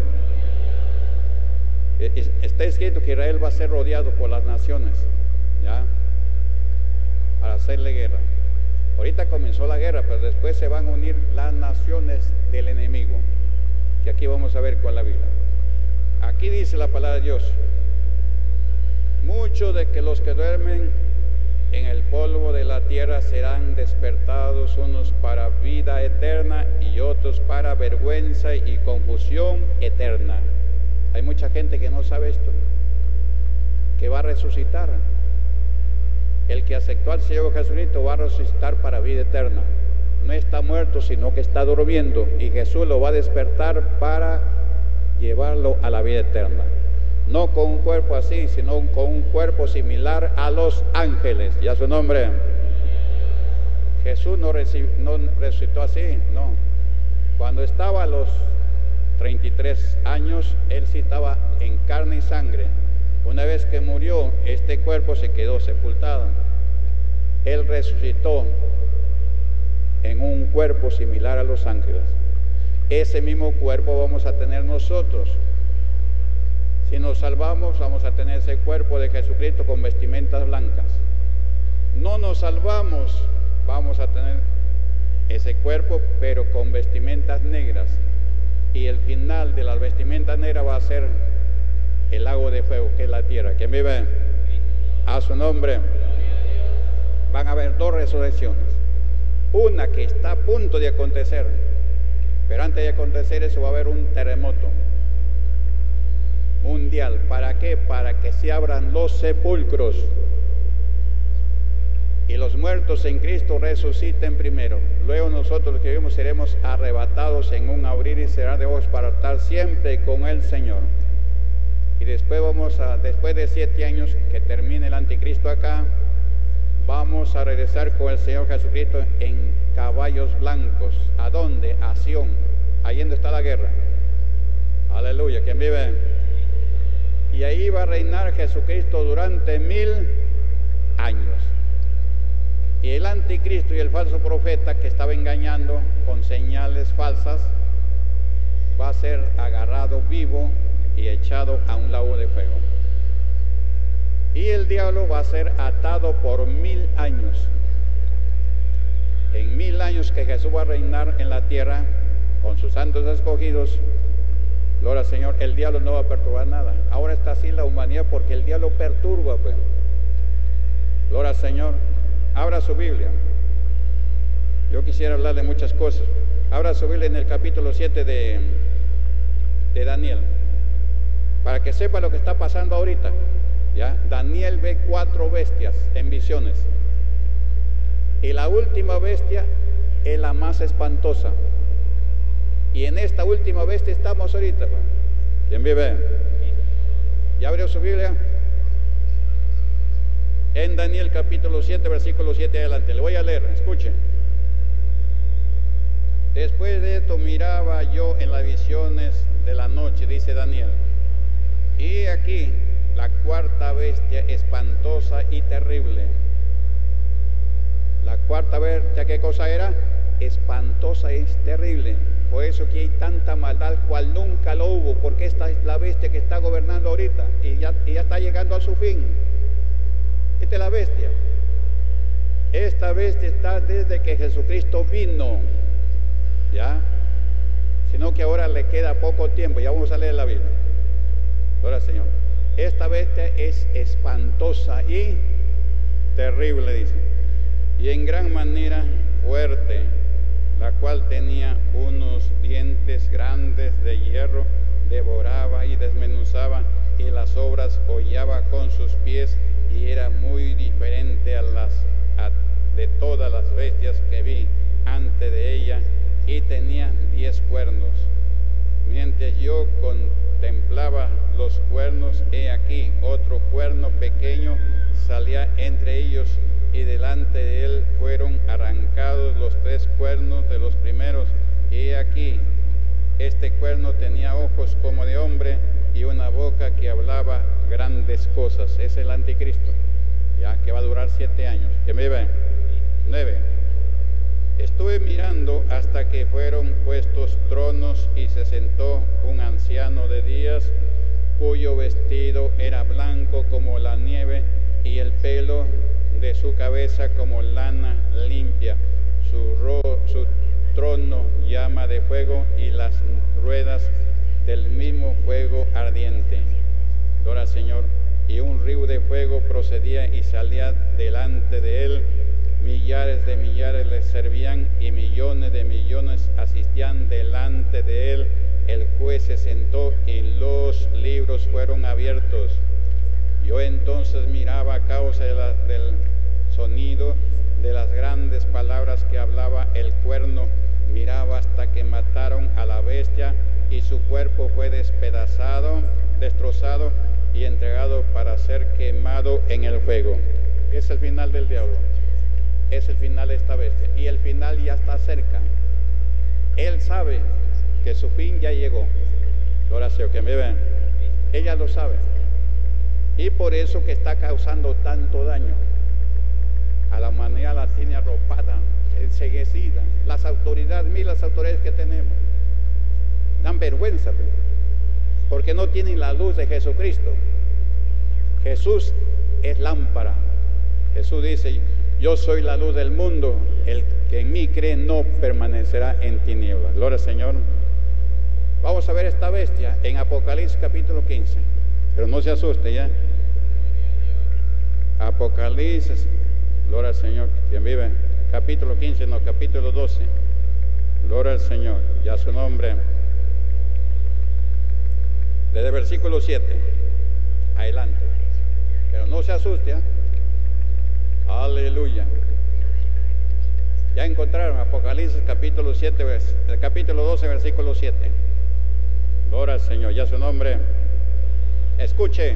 Speaker 2: Está escrito que Israel va a ser rodeado por las naciones, ¿ya? Para hacerle guerra. Ahorita comenzó la guerra, pero después se van a unir las naciones del enemigo, que aquí vamos a ver con la Biblia. Aquí dice la palabra de Dios: muchos de que los que duermen en el polvo de la tierra serán despertados, unos para vida eterna y otros para vergüenza y confusión eterna. Hay mucha gente que no sabe esto, que va a resucitar. El que aceptó al Señor Jesucristo va a resucitar para vida eterna. No está muerto, sino que está durmiendo, y Jesús lo va a despertar para llevarlo a la vida eterna. No con un cuerpo así, sino con un cuerpo similar a los ángeles. ¿Ya su nombre? Jesús no resucitó así, no. Cuando estaba a los 33 años, él sí estaba en carne y sangre. Una vez que murió, este cuerpo se quedó sepultado. Él resucitó en un cuerpo similar a los ángeles. Ese mismo cuerpo vamos a tener nosotros. Si nos salvamos, vamos a tener ese cuerpo de Jesucristo con vestimentas blancas. No nos salvamos, vamos a tener ese cuerpo, pero con vestimentas negras. Y el final de las vestimentas negras va a ser el lago de fuego, que es la tierra. ¿Quién vive? A su nombre. Van a haber dos resurrecciones. Una que está a punto de acontecer, pero antes de acontecer eso va a haber un terremoto mundial. ¿Para qué? Para que se abran los sepulcros y los muertos en Cristo resuciten primero. Luego nosotros los que vivimos seremos arrebatados en un abrir y cerrar de ojos para estar siempre con el Señor. Y después después de 7 años que termine el anticristo acá, vamos a regresar con el Señor Jesucristo en caballos blancos. ¿A dónde? A Sión. Ahí donde está la guerra. Aleluya. ¿Quién vive? Y ahí va a reinar Jesucristo durante 1000 años. Y el anticristo y el falso profeta que estaba engañando con señales falsas va a ser agarrado vivo y echado a un lago de fuego. Y el diablo va a ser atado por 1000 años. En 1000 años que Jesús va a reinar en la tierra con sus santos escogidos, gloria al Señor, el diablo no va a perturbar nada. Ahora está así la humanidad porque el diablo perturba, pues. Gloria al Señor. Abra su Biblia. Yo quisiera hablar de muchas cosas. Abra su Biblia en el capítulo 7 de Daniel, para que sepa lo que está pasando ahorita. ¿Ya? Daniel ve 4 bestias en visiones. Y la última bestia es la más espantosa. Y en esta última bestia estamos ahorita. ¿Quién vive? ¿Ya abrió su Biblia? En Daniel capítulo 7, versículo 7 adelante. Le voy a leer, escuche. Después de esto miraba yo en las visiones de la noche, dice Daniel, y aquí la 4ª bestia espantosa y terrible. La 4ª bestia, ¿qué cosa era? Espantosa y terrible. Por eso que hay tanta maldad, cual nunca lo hubo, porque esta es la bestia que está gobernando ahorita y ya está llegando a su fin. Esta es la bestia. Esta bestia está desde que Jesucristo vino, ¿ya? Sino que ahora le queda poco tiempo. Ya vamos a leer la Biblia. Gloria al Señor. Esta bestia es espantosa y terrible, dice, y en gran manera fuerte, la cual tenía unos dientes grandes de hierro, devoraba y desmenuzaba, y las obras hollaba con sus pies, y era muy diferente de todas las bestias que vi antes de ella, y tenía 10 cuernos. Mientras yo contemplaba los cuernos, he aquí otro cuerno pequeño salía entre ellos, y delante de él fueron arrancados los 3 cuernos de los primeros, y he aquí este cuerno tenía ojos como de hombre y una boca que hablaba grandes cosas. Es el anticristo, ya que va a durar 7 años. ¿Qué me ve? 9. Estuve mirando hasta que fueron puestos tronos, y se sentó un anciano de días, cuyo vestido era blanco como la nieve, y el pelo de su cabeza como lana limpia. Su trono llama de fuego, y las ruedas del mismo fuego ardiente. Gloria al Señor. Y un río de fuego procedía y salía delante de él. Millares de millares le servían, y millones de millones asistían delante de él. El juez se sentó y los libros fueron abiertos. Yo entonces miraba a causa del sonido de las grandes palabras que hablaba el cuerno. Miraba hasta que mataron a la bestia, y su cuerpo fue destrozado y entregado para ser quemado en el fuego. Es el final del diablo. Es el final de esta bestia, y el final ya está cerca. Él sabe que su fin ya llegó. Gloria al Señor, que me ven. Ella lo sabe, y por eso que está causando tanto daño. A la humanidad la tiene arropada, enceguecida. Las autoridades, mira las autoridades que tenemos, dan vergüenza, porque no tienen la luz de Jesucristo. Jesús es lámpara. Jesús dice: yo soy la luz del mundo, el que en mí cree no permanecerá en tinieblas. Gloria al Señor. Vamos a ver esta bestia en Apocalipsis capítulo 15, pero no se asuste ya. Apocalipsis, gloria al Señor, quien vive, capítulo 15, no, capítulo 12. Gloria al Señor, ya su nombre. Desde el versículo 7 adelante, pero no se asuste, ¿eh? Aleluya. Ya encontraron Apocalipsis capítulo 7, el capítulo 12, versículo 7. Gloria al Señor, ya su nombre. Escuche.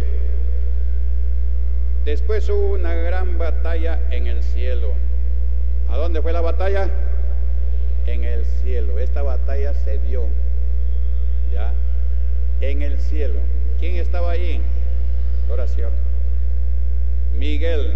Speaker 2: Después hubo una gran batalla en el cielo. ¿A dónde fue la batalla? En el cielo. Esta batalla se dio, ¿ya? En el cielo. ¿Quién estaba allí? Oración. Miguel.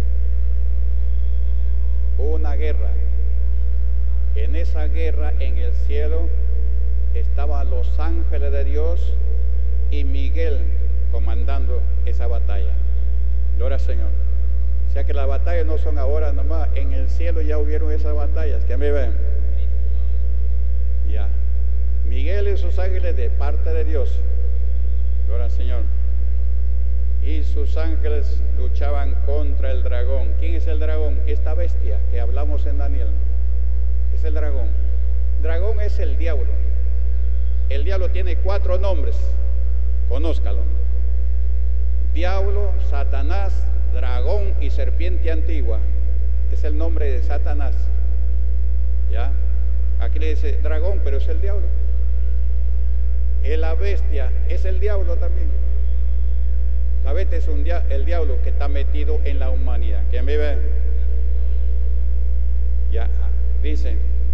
Speaker 2: Hubo una guerra. En esa guerra en el cielo estaban los ángeles de Dios y Miguel comandando esa batalla. Gloria al Señor. O sea que las batallas no son ahora nomás, en el cielo ya hubieron esas batallas, que me ven. Ya. Miguel y sus ángeles de parte de Dios. Gloria al Señor. Y sus ángeles luchaban contra el dragón. ¿Quién es el dragón? Esta bestia que hablamos en Daniel. Es el dragón. Dragón es el diablo. El diablo tiene 4 nombres. Conózcalo. Diablo, Satanás, dragón y serpiente antigua. Es el nombre de Satanás. ¿Ya? Aquí le dice dragón, pero es el diablo. La bestia es el diablo también. La bestia es el diablo que está metido en la humanidad. ¿Quién vive? Ya, dice.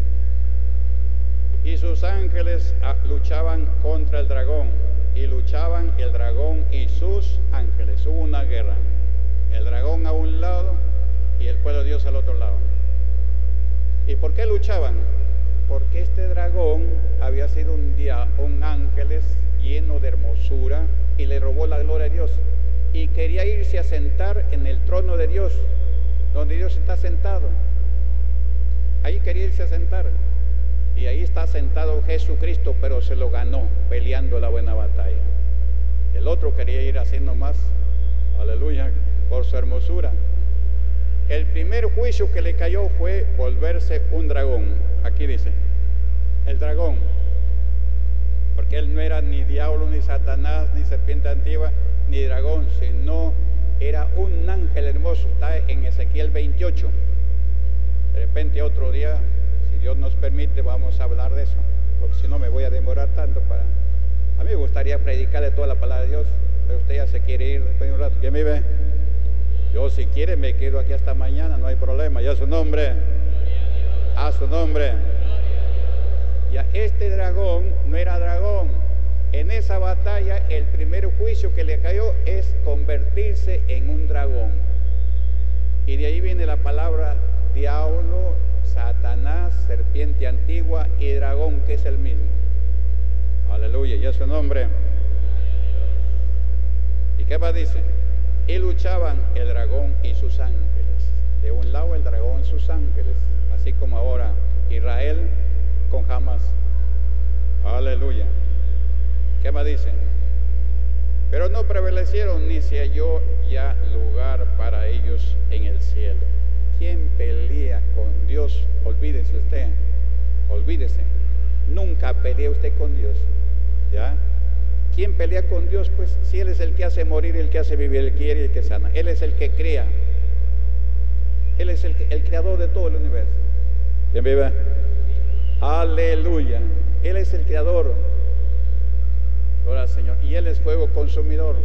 Speaker 2: Y sus ángeles luchaban contra el dragón. Y luchaban el dragón y sus ángeles. Hubo una guerra. El dragón a un lado y el pueblo de Dios al otro lado. ¿Y por qué luchaban? Porque este dragón había sido un ángel lleno de hermosura y le robó la gloria a Dios. Y quería irse a sentar en el trono de Dios, donde Dios está sentado. Ahí quería irse a sentar. Y ahí está sentado Jesucristo, pero se lo ganó peleando la buena batalla. El otro quería ir haciendo más, aleluya, por su hermosura. El primer juicio que le cayó fue volverse un dragón. Aquí dice, el dragón, porque él no era ni diablo, ni Satanás, ni serpiente antigua, ni dragón, sino era un ángel hermoso. Está en Ezequiel 28. De repente otro día, si Dios nos permite, vamos a hablar de eso, porque si no me voy a demorar tanto A mí me gustaría predicarle toda la palabra de Dios, pero usted ya se quiere ir después de un rato. ¿Quién me ve? Yo si quiere me quedo aquí hasta mañana, no hay problema. Ya su nombre. A su nombre. Ya este dragón no era dragón. En esa batalla el primer juicio que le cayó es convertirse en un dragón. Y de ahí viene la palabra diablo, Satanás, serpiente antigua y dragón, que es el mismo. Aleluya, ya su nombre. ¿Y qué más dice? Y luchaban el dragón y sus ángeles. De un lado el dragón y sus ángeles, así como ahora Israel con Hamás. Aleluya. ¿Qué más dice? Pero no prevalecieron ni se halló ya lugar para ellos en el cielo. ¿Quién pelea con Dios? Olvídese usted, olvídese. Nunca pelea usted con Dios. ¿Ya? ¿Quién pelea con Dios? Pues si Él es el que hace morir, el que hace vivir, el que quiere y el que sana. Él es el que crea. Él es el creador de todo el universo. ¿Quién vive? Aleluya. Él es el creador. Gloria al Señor. Y Él es fuego consumidor.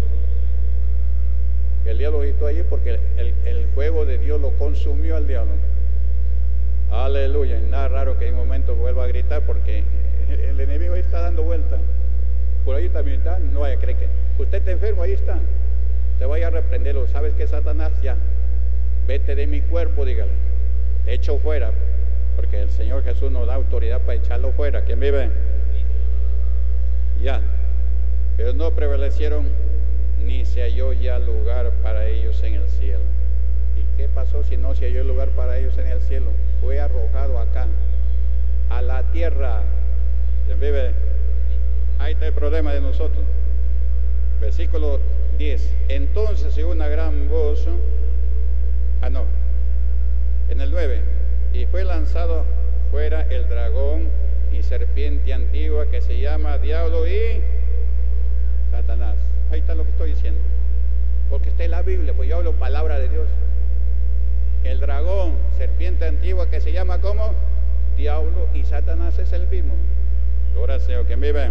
Speaker 2: El diablo gritó allí porque el fuego de Dios lo consumió al diablo. Aleluya. Y nada raro que en un momento vuelva a gritar porque el enemigo ahí está dando vuelta. Por ahí también está. No vaya a creer que usted está enfermo, ahí está. Te vaya a reprenderlo. ¿Sabes qué, Satanás? Ya. Vete de mi cuerpo, dígale. Te echo fuera. Porque el Señor Jesús nos da autoridad para echarlo fuera. ¿Quién vive? Ya. Pero no prevalecieron ni se halló ya lugar para ellos en el cielo. ¿Y qué pasó si no se halló lugar para ellos en el cielo? Fue arrojado acá, a la tierra. ¿Quién vive? Ahí está el problema de nosotros. Versículo 10. Entonces se oyó una gran voz. En el 9. Y fue lanzado fuera el dragón y serpiente antigua que se llama Diablo y Satanás. Ahí está lo que estoy diciendo. Porque está en la Biblia, pues yo hablo palabra de Dios. El dragón, serpiente antigua que se llama ¿cómo? Diablo y Satanás es el mismo. Gloria al Señor, que vive.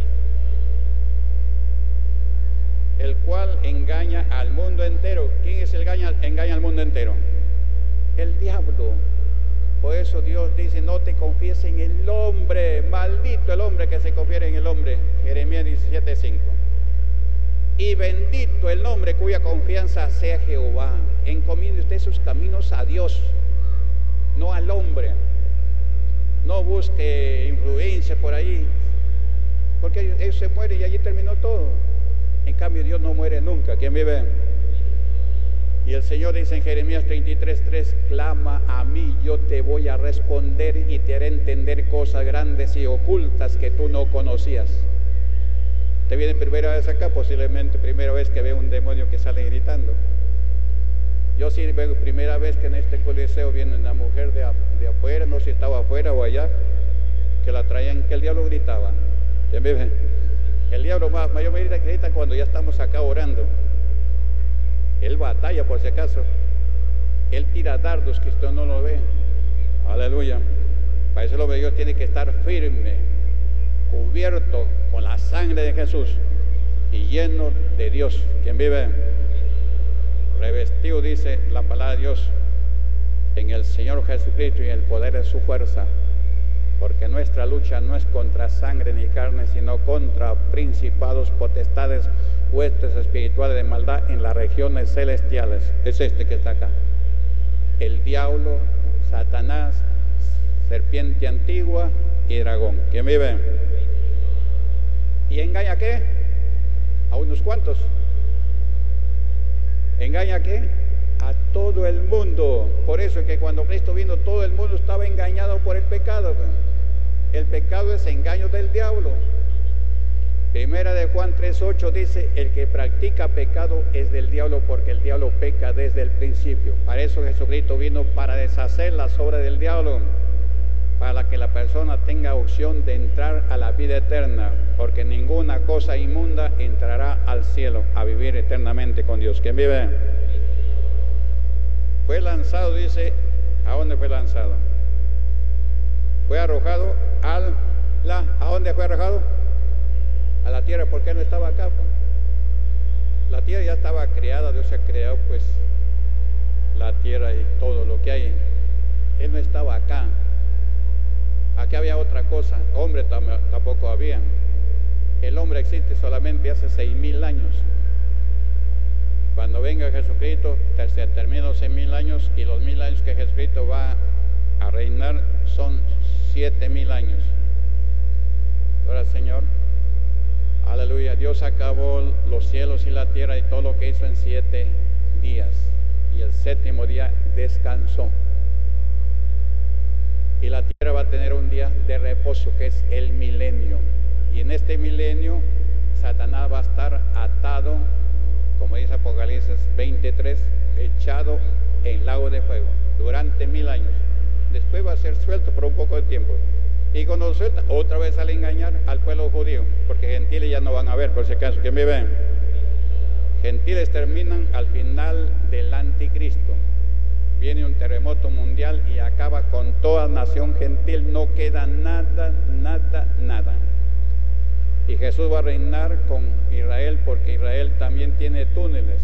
Speaker 2: El cual engaña al mundo entero. ¿Quién es el que engaña al mundo entero? El diablo. Por eso Dios dice, no te confíes en el hombre. Maldito el hombre que se confiere en el hombre. Jeremías 17:5. Y bendito el nombre cuya confianza sea Jehová. Encomiende usted sus caminos a Dios, no al hombre. No busque influencia por ahí, porque ellos se mueren y allí terminó todo. En cambio, Dios no muere nunca. ¿Quién vive? Y el Señor dice en Jeremías 33:3, clama a mí, yo te voy a responder y te haré entender cosas grandes y ocultas que tú no conocías. Te viene primera vez acá, posiblemente primera vez que ve un demonio que sale gritando. Yo sí veo primera vez que en este coliseo viene una mujer de afuera, no sé si estaba afuera o allá, que la traían, que el diablo gritaba. ¿Quién vive? El diablo mayormente grita cuando ya estamos acá orando. Él batalla por si acaso. Él tira dardos que usted no lo ve. Aleluya. Para eso lo Dios tiene que estar firme, cubierto con la sangre de Jesús y lleno de Dios. ¿Quién vive? Revestido, dice la palabra de Dios, en el Señor Jesucristo y en el poder de su fuerza. Porque nuestra lucha no es contra sangre ni carne, sino contra principados, potestades, huestes espirituales de maldad en las regiones celestiales. Es este que está acá. El diablo, Satanás, serpiente antigua y dragón. ¿Quién vive? ¿Y engaña qué? A unos cuantos. ¿Engaña qué? A todo el mundo. Por eso es que cuando Cristo vino, todo el mundo estaba engañado por el pecado. El pecado es engaño del diablo. Primera de Juan 3:8 dice, el que practica pecado es del diablo, porque el diablo peca desde el principio. Para eso Jesucristo vino, para deshacer las obras del diablo, para que la persona tenga opción de entrar a la vida eterna, porque ninguna cosa inmunda entrará al cielo a vivir eternamente con Dios. ¿Quién vive? Fue lanzado, dice, ¿a dónde fue lanzado? Fue arrojado ¿a dónde fue arrojado? A la tierra. ¿Por qué no estaba acá? La tierra ya estaba creada, Dios ha creado pues la tierra y todo lo que hay. Él no estaba acá. Aquí había otra cosa, hombre tampoco había. El hombre existe solamente hace 6.000 años. Cuando venga Jesucristo, se terminan los 6.000 años, y los 1.000 años que Jesucristo va a reinar son 7.000 años. Ahora, Señor, aleluya, Dios acabó los cielos y la tierra y todo lo que hizo en 7 días, y el séptimo día descansó. Y la tierra va a tener un día de reposo, que es el milenio. Y en este milenio, Satanás va a estar atado, como dice Apocalipsis 23, echado en lago de fuego durante 1000 años. Después va a ser suelto por un poco de tiempo. Y cuando lo suelta, otra vez sale a engañar al pueblo judío, porque gentiles ya no van a ver, por si acaso. ¿Quién me ven? Gentiles terminan al final del anticristo. Viene un terremoto mundial y acaba con toda nación gentil, no queda nada, nada, nada. Y Jesús va a reinar con Israel, porque Israel también tiene túneles.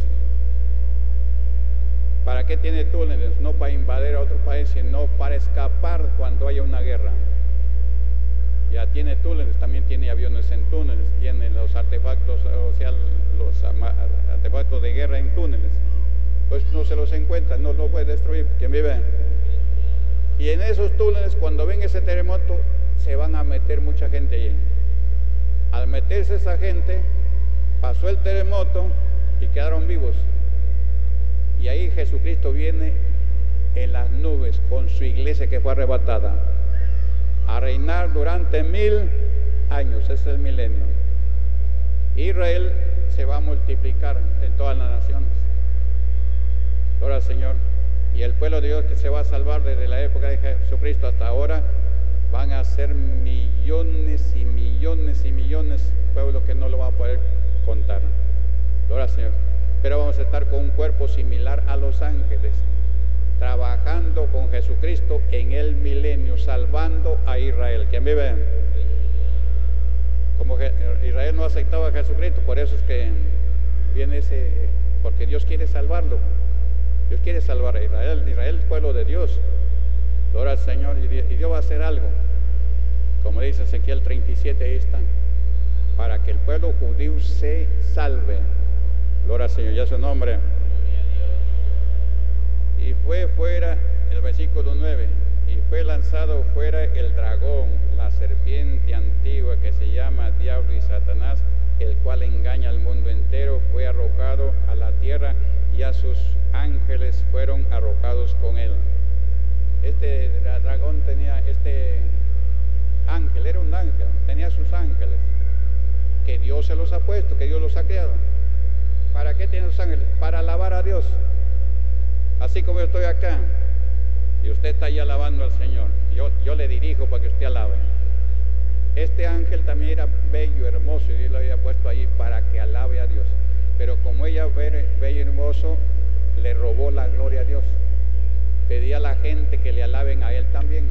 Speaker 2: ¿Para qué tiene túneles? No para invadir a otro país, sino para escapar cuando haya una guerra. Ya tiene túneles, también tiene aviones en túneles, tiene los artefactos, o sea, los artefactos de guerra en túneles. Pues no se los encuentra, no lo puede destruir. ¿Quién vive? Y en esos túneles, cuando venga ese terremoto, se van a meter mucha gente allí. Al meterse esa gente, pasó el terremoto y quedaron vivos. Y ahí Jesucristo viene en las nubes con su iglesia que fue arrebatada a reinar durante 1000 años. Ese es el milenio. Israel se va a multiplicar en todas las naciones. Gloria al Señor. Y el pueblo de Dios que se va a salvar desde la época de Jesucristo hasta ahora, van a ser millones y millones y millones, pueblo que no lo va a poder contar. Gloria al Señor. Pero vamos a estar con un cuerpo similar a los ángeles, trabajando con Jesucristo en el milenio, salvando a Israel. ¿Quién vive? Como Israel no aceptaba a Jesucristo, por eso es que viene ese, porque Dios quiere salvarlo. Dios quiere salvar a Israel. Israel es el pueblo de Dios. Gloria al Señor. Y Dios va a hacer algo, como dice Ezequiel 37, ahí está, para que el pueblo judío se salve. Gloria al Señor, ya su nombre. Y fue fuera, el versículo 9, y fue lanzado fuera el dragón, la serpiente antigua que se llama Diablo y Satanás, el cual engaña al mundo entero, fue arrojado a la tierra y a sus ángeles fueron arrojados con él. Este dragón tenía, este ángel, era un ángel, tenía sus ángeles, que Dios se los ha puesto, que Dios los ha creado. ¿Para qué tiene los ángeles? Para alabar a Dios. Así como yo estoy acá y usted está ahí alabando al Señor, yo le dirijo para que usted alabe. Este ángel también era bello, hermoso, y Dios lo había puesto ahí para que alabe a Dios. Pero como ella bello y hermoso, le robó la gloria a Dios. Pedía a la gente que le alaben a él también.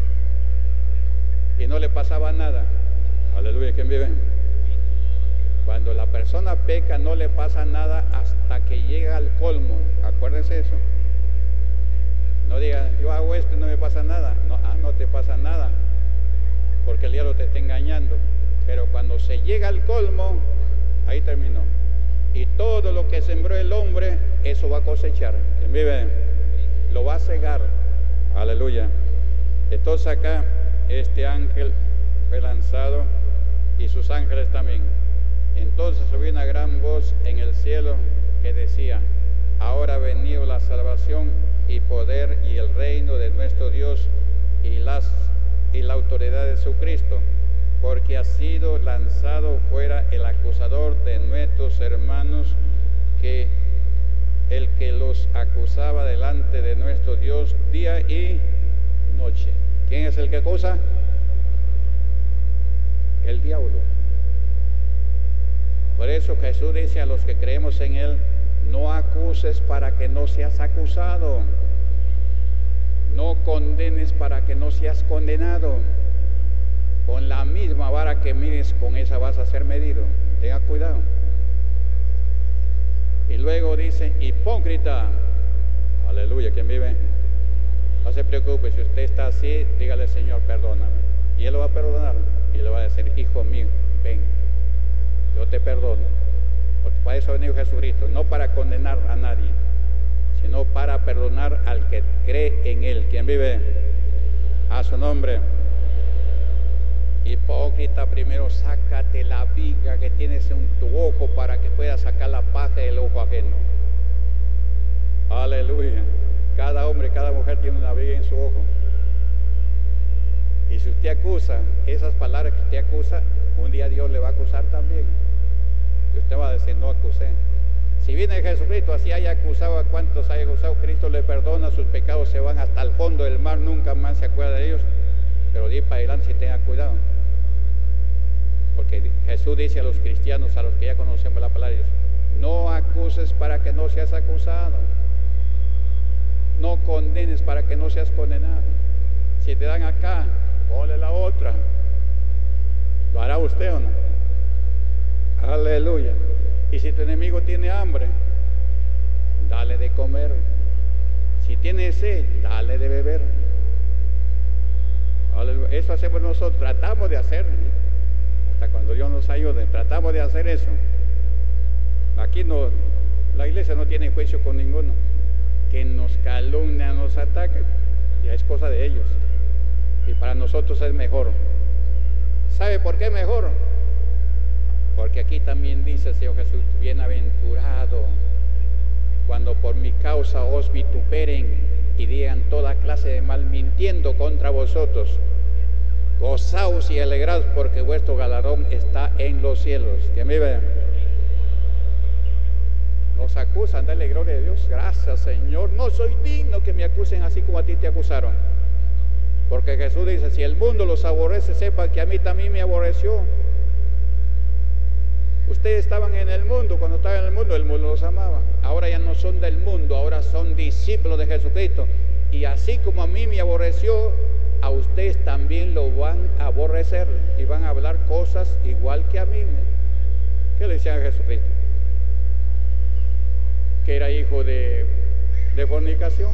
Speaker 2: Y no le pasaba nada. Aleluya, ¿quién vive? Cuando la persona peca no le pasa nada hasta que llega al colmo. Acuérdense eso. No diga, yo hago esto y no me pasa nada. No, no te pasa nada, porque el diablo te está engañando. Pero cuando se llega al colmo, ahí terminó. Y todo lo que sembró el hombre, eso va a cosechar. ¿Quién vive? Lo va a cegar. Aleluya. Entonces acá este ángel fue lanzado y sus ángeles también. Entonces oyó una gran voz en el cielo que decía: ahora ha venido la salvación y poder y el reino de nuestro Dios y la autoridad de su Cristo, porque ha sido lanzado fuera el acusador de nuestros hermanos, que el que los acusaba delante de nuestro Dios día y noche. ¿Quién es el que acusa? El diablo. Por eso Jesús dice a los que creemos en Él: no acuses para que no seas acusado, no condenes para que no seas condenado. Con la misma vara que mides, con esa vas a ser medido. Tenga cuidado. Y luego dice: hipócrita. Aleluya, ¿quién vive? No se preocupe, si usted está así, dígale: Señor, perdóname. Y Él lo va a perdonar y le va a decir: hijo mío, ven, yo te perdono. Porque para eso ha venido Jesucristo, no para condenar a nadie, sino para perdonar al que cree en Él. ¿Quién vive? A su nombre. Hipócrita, primero sácate la viga que tienes en tu ojo para que puedas sacar la paja del ojo ajeno. Aleluya. Cada hombre, cada mujer tiene una viga en su ojo. Y si usted acusa, esas palabras que usted acusa, un día Dios le va a acusar también. Y usted va a decir: no acusé. Si viene Jesucristo, así haya acusado, a cuantos haya acusado, Cristo le perdona, sus pecados se van hasta el fondo del mar, nunca más se acuerda de ellos. Pero de ahí para adelante sí tenga cuidado. Porque Jesús dice a los cristianos, a los que ya conocemos la palabra de Dios: no acuses para que no seas acusado, no condenes para que no seas condenado. Si te dan acá, ponle la otra. ¿Lo hará usted o no? Aleluya. Y si tu enemigo tiene hambre, dale de comer. Si tiene sed, dale de beber. Aleluya. Eso hacemos nosotros, tratamos de hacer, hasta cuando Dios nos ayude, tratamos de hacer eso. Aquí no, la iglesia no tiene juicio con ninguno. Que nos calumnia, nos ataque, ya es cosa de ellos. Y para nosotros es mejor. ¿Sabe por qué mejor? Porque aquí también dice el Señor Jesús: bienaventurado cuando por mi causa os vituperen y digan toda clase de mal mintiendo contra vosotros. Gozaos y alegraos, porque vuestro galardón está en los cielos. Que me vean. Nos acusan, dale gloria a Dios. Gracias, Señor. No soy digno que me acusen así como a ti te acusaron. Porque Jesús dice: si el mundo los aborrece, sepa que a mí también me aborreció. Ustedes estaban en el mundo, cuando estaban en el mundo los amaba. Ahora ya no son del mundo, ahora son discípulos de Jesucristo. Y así como a mí me aborreció, a ustedes también lo van a aborrecer y van a hablar cosas igual que a mí. ¿Qué le decían a Jesucristo? Que era hijo de fornicación.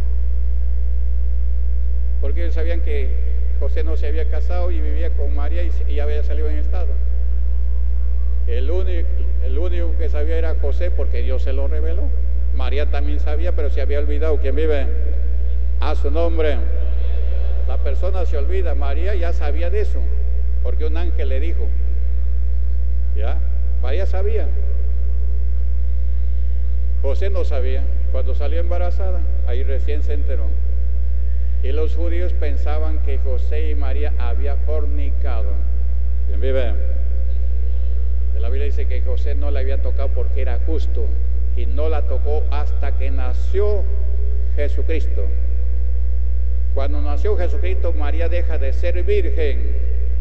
Speaker 2: Porque ellos sabían que José no se había casado y vivía con María y había salido en estado. El único que sabía era José, porque Dios se lo reveló. María también sabía, pero se había olvidado. ¿Quién vive? A su nombre. La persona se olvida. María ya sabía de eso, porque un ángel le dijo. ¿Ya? María sabía. José no sabía. Cuando salió embarazada, ahí recién se enteró. Y los judíos pensaban que José y María habían fornicado. ¿Quién vive? La Biblia dice que José no la había tocado porque era justo, y no la tocó hasta que nació Jesucristo. Cuando nació Jesucristo, María deja de ser virgen.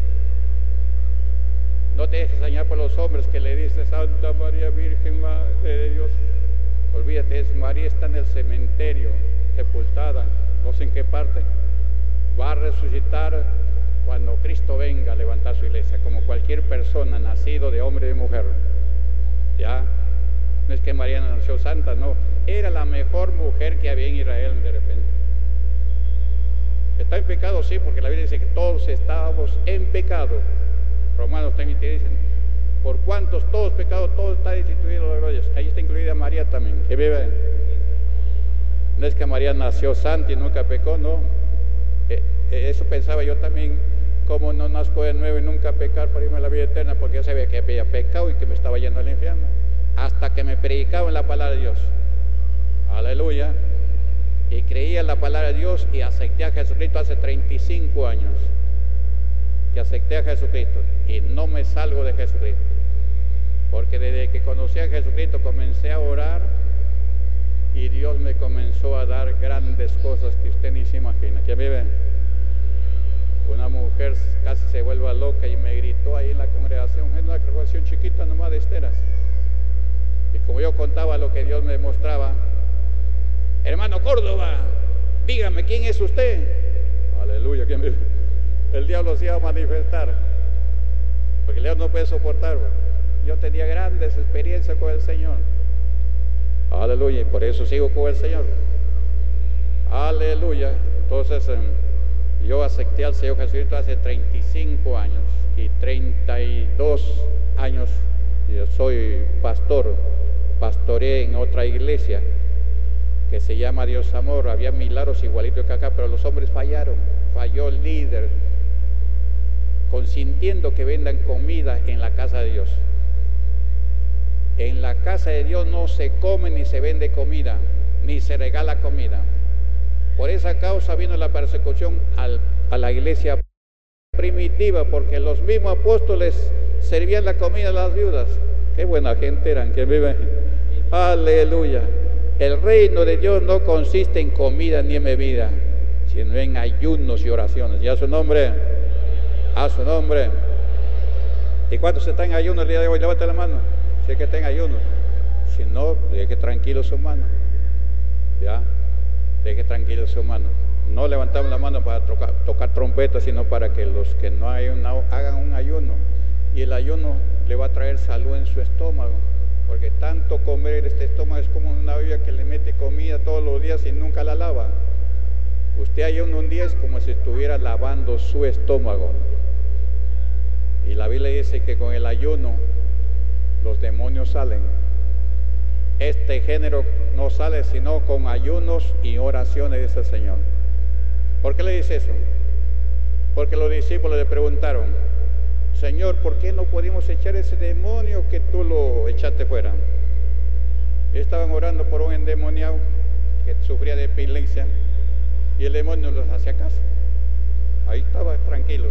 Speaker 2: No te dejes engañar por los hombres que le dicen Santa María Virgen, Madre de Dios. Olvídate, María está en el cementerio, sepultada, no sé en qué parte. Va a resucitar cuando Cristo venga a levantar su iglesia, como cualquier persona nacido de hombre y de mujer. Ya, no es que María nació santa, no, era la mejor mujer que había en Israel de repente. ¿Está en pecado? Sí, porque la Biblia dice que todos estábamos en pecado. Romanos también te dicen, por cuantos todos pecados, todos está destituido de glorias. Ahí está incluida María también, que vive. No es que María nació santa y nunca pecó, no. Eso pensaba yo también, como no nazco de nuevo y nunca pecar para irme a la vida eterna, porque yo sabía que había pecado y que me estaba yendo al infierno, hasta que me predicaba en la palabra de Dios. Aleluya. Y creía en la palabra de Dios y acepté a Jesucristo hace 35 años. Que acepté a Jesucristo y no me salgo de Jesucristo. Porque desde que conocí a Jesucristo comencé a orar y Dios me comenzó a dar grandes cosas que usted ni se imagina. ¿Quién vive? Una mujer casi se vuelve loca y me gritó ahí en la congregación. Es una congregación chiquita nomás de esteras. Y como yo contaba lo que Dios me mostraba, hermano Córdoba, dígame, ¿quién es usted? Aleluya, ¿quién vive? El diablo se iba a manifestar, porque el diablo no puede soportar. Yo tenía grandes experiencias con el Señor. Aleluya, y por eso sigo con el Señor. Aleluya. Entonces, yo acepté al Señor Jesucristo hace 35 años, y 32 años yo soy pastor, pastoreé en otra iglesia que se llama Dios Amor. Había milagros igualitos que acá, pero los hombres fallaron. Falló el líder, consintiendo que vendan comida en la casa de Dios. En la casa de Dios no se come ni se vende comida, ni se regala comida. Por esa causa vino la persecución a la iglesia primitiva, porque los mismos apóstoles servían la comida a las viudas. Qué buena gente eran, que viven. Aleluya. El reino de Dios no consiste en comida ni en bebida, sino en ayunos y oraciones. Y a su nombre, a su nombre. ¿Y cuántos están en ayuno el día de hoy? Levante la mano. Si es que está en ayuno. Si no, deje tranquilo su mano. Ya, deje tranquilo su mano. No levantamos la mano para tocar trompeta, sino para que los que no hagan un ayuno. Y el ayuno le va a traer salud en su estómago. Porque tanto comer este estómago es como una olla que le mete comida todos los días y nunca la lava. Usted ayuna un día es como si estuviera lavando su estómago. Y la Biblia dice que con el ayuno los demonios salen. Este género no sale sino con ayunos y oraciones, dice el Señor. ¿Por qué le dice eso? Porque los discípulos le preguntaron, Señor, ¿por qué no pudimos echar ese demonio que tú lo echaste fuera? Estaban orando por un endemoniado que sufría de epilepsia y el demonio los hacía caso. Ahí estaba tranquilo.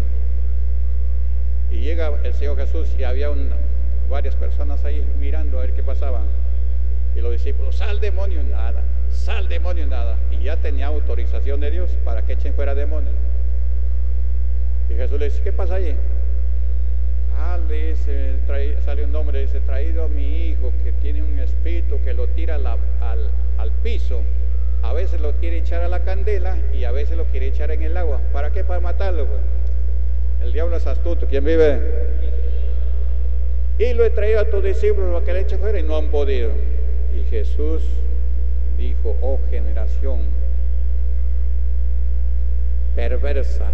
Speaker 2: Y llega el Señor Jesús y había varias personas ahí mirando a ver qué pasaba. Y los discípulos, sal demonio, nada, sal demonio, nada. Y ya tenía autorización de Dios para que echen fuera demonios. Y Jesús le dice, ¿qué pasa allí? Le dice, sale un hombre, dice, traído a mi hijo que tiene un espíritu que lo tira al piso. A veces lo quiere echar a la candela y a veces lo quiere echar en el agua. ¿Para qué? Para matarlo, pues. El diablo es astuto. ¿Quién vive? Y lo he traído a tus discípulos para que le echen fuera y no han podido. Y Jesús dijo, oh generación perversa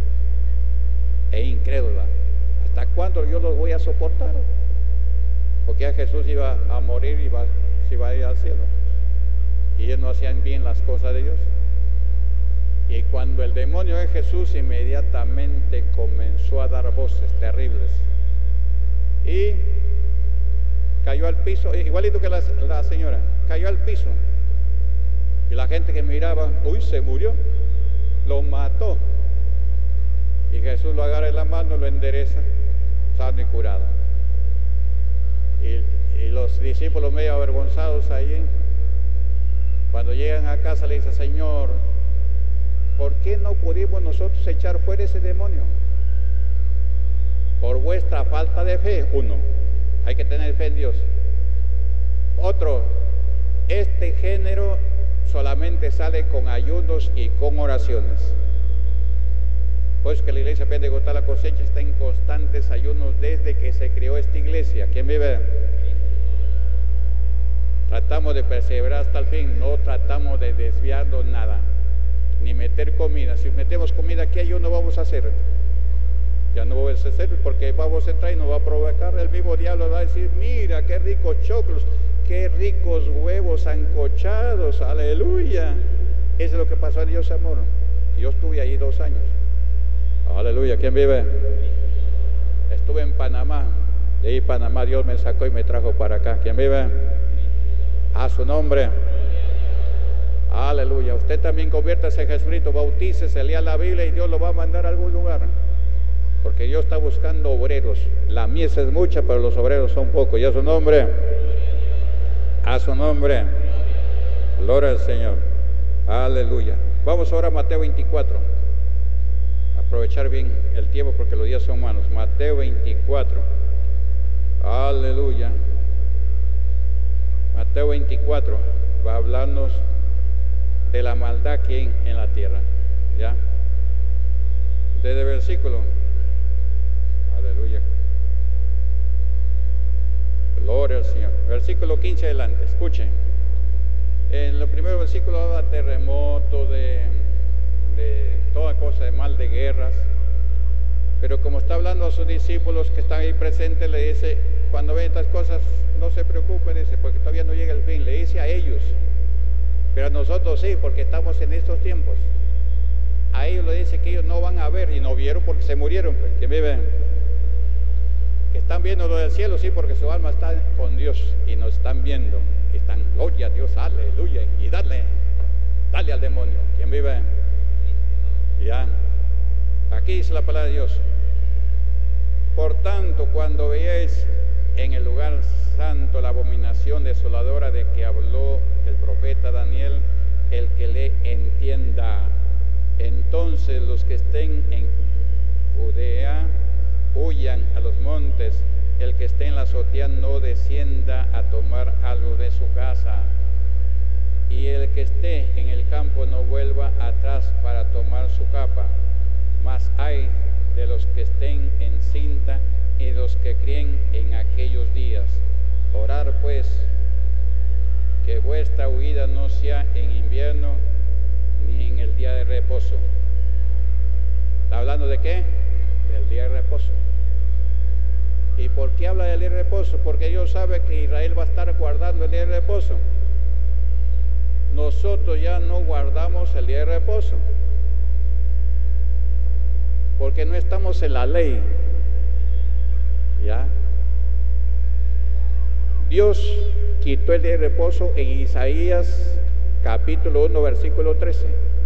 Speaker 2: e incrédula, ¿hasta cuándo yo los voy a soportar? Porque ya Jesús iba a morir y se iba a ir al cielo. Y ellos no hacían bien las cosas de Dios. Y cuando el demonio de Jesús, inmediatamente comenzó a dar voces terribles. Y cayó al piso, igualito que la señora, cayó al piso. Y la gente que miraba, uy, se murió, lo mató. Y Jesús lo agarra en la mano, lo endereza, sano y curado. Y los discípulos medio avergonzados allí, cuando llegan a casa le dicen, Señor, ¿por qué no pudimos nosotros echar fuera ese demonio? Por vuestra falta de fe. Uno, hay que tener fe en Dios. Otro, este género solamente sale con ayunos y con oraciones. Por eso que la iglesia Pentecostal La Cosecha está en constantes ayunos desde que se creó esta iglesia. ¿Quién vive? Tratamos de perseverar hasta el fin, no tratamos de desviarnos nada, ni meter comida. Si metemos comida aquí, ayuno vamos a hacer. Ya no vamos a hacer porque vamos a entrar y nos va a provocar. El mismo diablo va a decir, mira qué ricos choclos, qué ricos huevos ancochados, aleluya. Eso es lo que pasó en Dios Amor. Yo estuve ahí 2 años. Aleluya, ¿quién vive? Estuve en Panamá, de ahí Panamá Dios me sacó y me trajo para acá. ¿Quién vive? A su nombre. Aleluya. Usted también conviértase en Jesucristo, bautícese, lea la Biblia y Dios lo va a mandar a algún lugar. Porque Dios está buscando obreros. La mies es mucha, pero los obreros son pocos. Y a su nombre. A su nombre. Gloria al Señor. Aleluya. Vamos ahora a Mateo 24. Aprovechar bien el tiempo porque los días son malos. Mateo 24. Aleluya. Mateo 24 va a hablarnos de la maldad que hay en la tierra. ¿Ya? Desde el versículo. Aleluya. Gloria al Señor. Versículo 15 adelante. Escuchen. En los primeros versículos habla de terremotos, de toda cosa de mal, de guerras. Pero como está hablando a sus discípulos que están ahí presentes, le dice, cuando ven estas cosas, no se preocupen, dice, porque todavía no llega el fin. Le dice a ellos, pero a nosotros sí, porque estamos en estos tiempos. A ellos le dice que ellos no van a ver, y no vieron porque se murieron, pues, que viven. Que están viendo lo del cielo, sí, porque su alma está con Dios, y nos están viendo, y están, gloria a Dios, aleluya, y dale al demonio, quien vive. Ya, aquí dice la palabra de Dios. Por tanto, cuando veáis en el lugar santo la abominación desoladora de que habló el profeta Daniel, el que le entienda, entonces los que estén en Judea huyan a los montes, el que esté en la azotea no descienda a tomar algo de su casa, y el que esté en el campo no vuelva atrás para tomar su capa. Mas hay de los que estén en cinta y de los que críen en aquellos días. Orar pues, que vuestra huida no sea en invierno ni en el día de reposo. ¿Está hablando de qué? Del día de reposo. ¿Y por qué habla del día de reposo? Porque Dios sabe que Israel va a estar guardando el día de reposo. Nosotros ya no guardamos el día de reposo, porque no estamos en la ley. ¿Ya? Dios quitó el día de reposo en Isaías capítulo 1 versículo 13,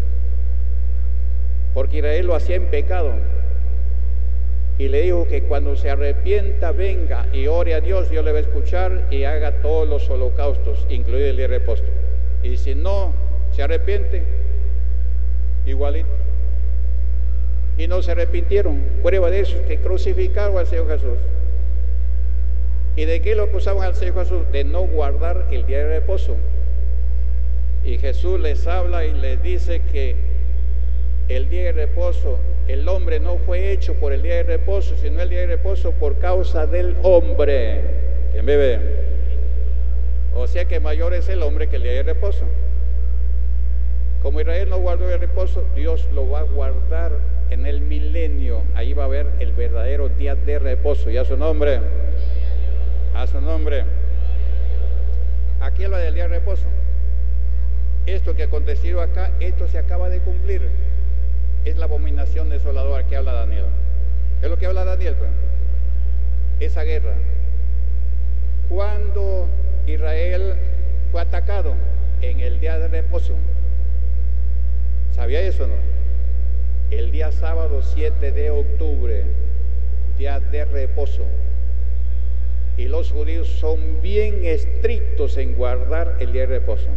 Speaker 2: porque Israel lo hacía en pecado, y le dijo que cuando se arrepienta venga y ore a Dios, Dios le va a escuchar y haga todos los holocaustos, incluido el día de reposo. Y si no se arrepiente, igualito. Y no se arrepintieron. Prueba de eso es que crucificaron al Señor Jesús. ¿Y de qué lo acusaban al Señor Jesús? De no guardar el día de reposo. Y Jesús les habla y les dice que el día de reposo, el hombre no fue hecho por el día de reposo, sino el día de reposo por causa del hombre. ¿Quién vive? O sea que mayor es el hombre que el día de reposo. Como Israel no guardó el reposo, Dios lo va a guardar en el milenio. Ahí va a haber el verdadero día de reposo. Y a su nombre. A su nombre. Aquí habla del día de reposo. Esto que aconteció acá, esto se acaba de cumplir. Es la abominación desoladora que habla Daniel. ¿Qué es lo que habla Daniel? Pues? Esa guerra. Cuando Israel fue atacado en el día de reposo. ¿Sabía eso o no? El día sábado 7 de octubre, día de reposo. Y los judíos son bien estrictos en guardar el día de reposo.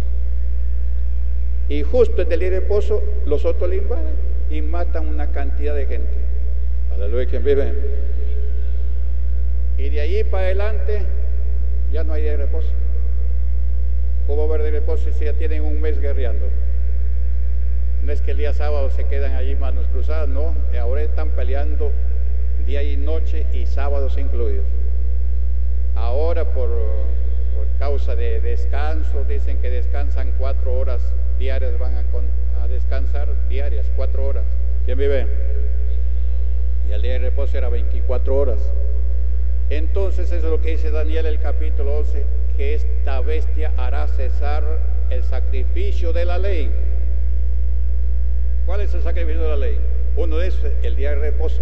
Speaker 2: Y justo en el día de reposo, los otros le invaden y matan una cantidad de gente. Aleluya, quien vive. Y de allí para adelante, ya no hay día de reposo. ¿Cómo va a haber de reposo si ya tienen un mes guerreando? No es que el día sábado se quedan allí manos cruzadas, no. Ahora están peleando día y noche y sábados incluidos. Ahora por causa de descanso, dicen que descansan 4 horas diarias, van a descansar diarias, 4 horas. ¿Quién vive? Y el día de reposo era 24 horas. Entonces eso es lo que dice Daniel el capítulo 11, que esta bestia hará cesar el sacrificio de la ley. ¿Cuál es el sacrificio de la ley? Uno de esos es el día de reposo.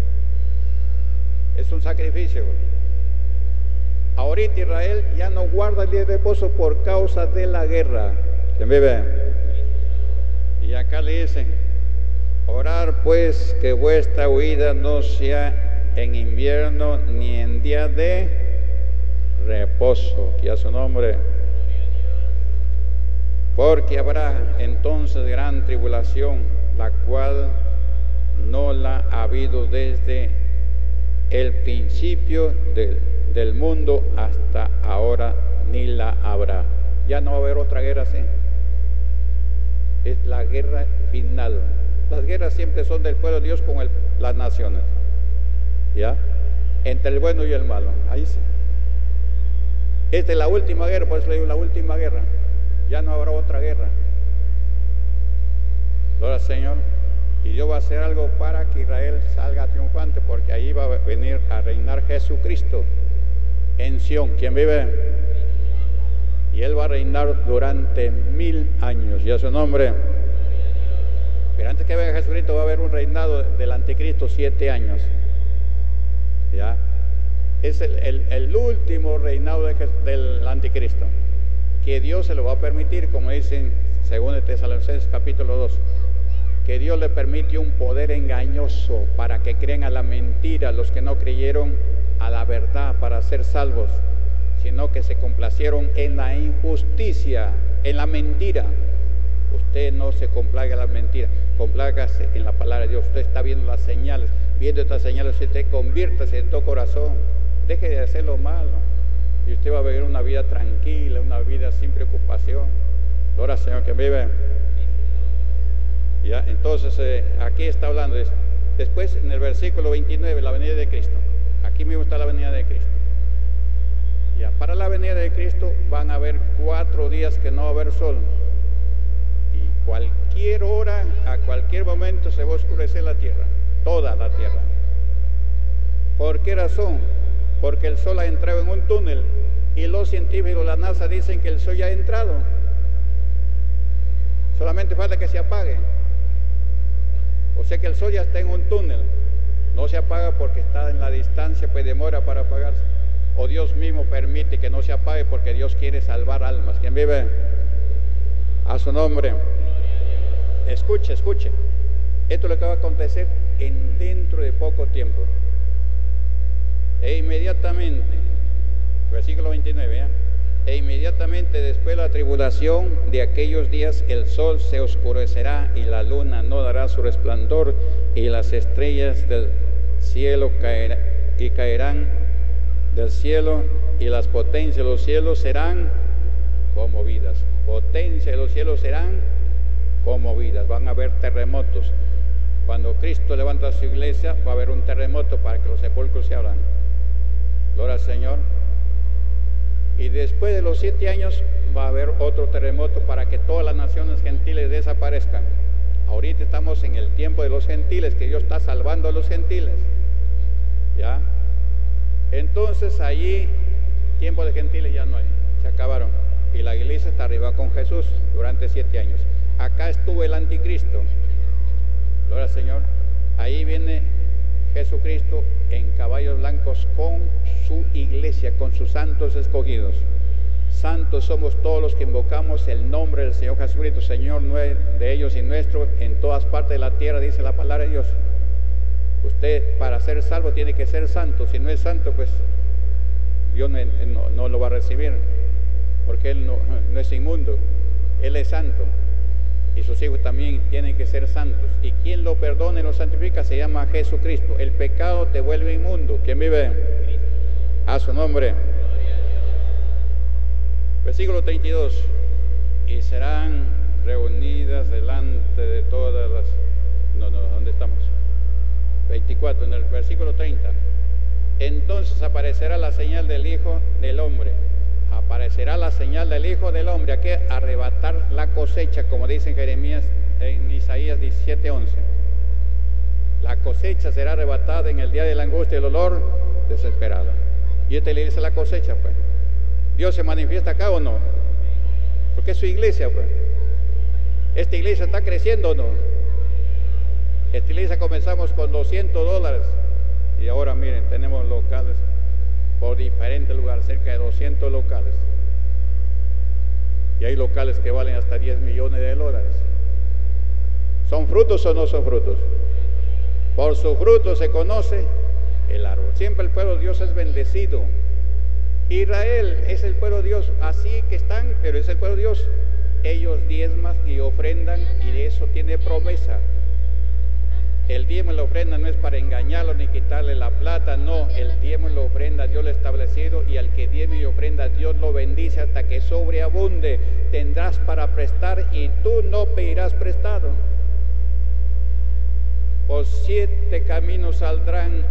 Speaker 2: Es un sacrificio. Ahorita Israel ya no guarda el día de reposo por causa de la guerra. ¿Quién vive? Y acá le dicen, orar pues que vuestra huida no sea en invierno ni en día de reposo, que a su nombre. Porque habrá entonces gran tribulación, la cual no la ha habido desde el principio del mundo hasta ahora, ni la habrá. Ya no va a haber otra guerra así. Es la guerra final. Las guerras siempre son del pueblo de Dios con las naciones, ¿ya? Entre el bueno y el malo. Ahí sí. Esta es la última guerra, por eso le digo la última guerra. Ya no habrá otra guerra. Gloria al Señor. Y Dios va a hacer algo para que Israel salga triunfante, porque ahí va a venir a reinar Jesucristo en Sión. ¿Quién vive? Y Él va a reinar durante 1000 años. ¿Y a su nombre? Pero antes que venga Jesucristo va a haber un reinado del anticristo 7 años. ¿Ya? Es el último reinado del anticristo, que Dios se lo va a permitir, como dicen 2 Tesalonicenses capítulo 2, que Dios le permite un poder engañoso para que crean a la mentira los que no creyeron a la verdad para ser salvos, sino que se complacieron en la injusticia, en la mentira. Usted no se complaga en la mentira, complágase en la palabra de Dios. Usted está viendo las señales, viendo estas señales, usted conviértase en todo corazón, deje de hacer lo malo y usted va a vivir una vida tranquila, una vida sin preocupación. Gloria al Señor que vive. Ya, entonces aquí está hablando de eso. Después en el versículo 29, la venida de Cristo. Aquí mismo está la venida de Cristo. Ya, para la venida de Cristo van a haber 4 días que no va a haber sol. Y cualquier hora, a cualquier momento se va a oscurecer la tierra, toda la tierra. ¿Por qué razón? Porque el sol ha entrado en un túnel y los científicos, la NASA, dicen que el sol ya ha entrado. Solamente falta que se apague. O sea que el sol ya está en un túnel. No se apaga porque está en la distancia, pues demora para apagarse. O Dios mismo permite que no se apague porque Dios quiere salvar almas. ¿Quién vive? A su nombre. Escuche, escuche. Esto es lo que va a acontecer dentro de poco tiempo. E inmediatamente, versículo 29, ¿ya? E inmediatamente después de la tribulación de aquellos días, el sol se oscurecerá y la luna no dará su resplandor, y las estrellas del cielo caerán del cielo, y las potencias de los cielos serán conmovidas. Potencias de los cielos serán conmovidas. Van a haber terremotos. Cuando Cristo levanta su iglesia, va a haber un terremoto para que los sepulcros se abran. Gloria al Señor. Y después de los 7 años va a haber otro terremoto para que todas las naciones gentiles desaparezcan. Ahorita estamos en el tiempo de los gentiles, que Dios está salvando a los gentiles. ¿Ya? Entonces allí, tiempo de gentiles ya no hay, se acabaron. Y la iglesia está arriba con Jesús durante 7 años. Acá estuvo el anticristo. Gloria al Señor. Ahí viene Jesucristo en caballos blancos con su iglesia, con sus santos escogidos. Santos somos todos los que invocamos el nombre del Señor Jesucristo, Señor de ellos y nuestro, en todas partes de la tierra, dice la palabra de Dios. Usted para ser salvo tiene que ser santo. Si no es santo, pues Dios no lo va a recibir, porque Él no es inmundo, Él es santo. Y sus hijos también tienen que ser santos. Y quien lo perdona y lo santifica se llama Jesucristo. El pecado te vuelve inmundo. ¿Quién vive? A su nombre. Versículo 32. Y serán reunidas delante de todas las... ¿dónde estamos? 24, en el versículo 30. Entonces aparecerá la señal del Hijo del Hombre. Aparecerá la señal del Hijo del Hombre. ¿A qué? Arrebatar la cosecha, como dice en Jeremías, en Isaías 17:11. La cosecha será arrebatada en el día de la angustia y el dolor desesperado. Y esta le dice la cosecha, pues. ¿Dios se manifiesta acá o no? Porque es su iglesia, pues. ¿Esta iglesia está creciendo o no? Esta iglesia comenzamos con $200 y ahora miren, tenemos locales por diferentes lugares, cerca de 200 locales. Y hay locales que valen hasta $10 millones. ¿Son frutos o no son frutos? Por su fruto se conoce el árbol. Siempre el pueblo de Dios es bendecido. Israel es el pueblo de Dios, así que están, pero es el pueblo de Dios. Ellos diezman y ofrendan y de eso tiene promesa. El diezmo y la ofrenda no es para engañarlo ni quitarle la plata, no. El diezmo y la ofrenda Dios lo ha establecido, y al que diezmo y ofrenda Dios lo bendice hasta que sobreabunde. Tendrás para prestar y tú no pedirás prestado. Por 7 caminos saldrán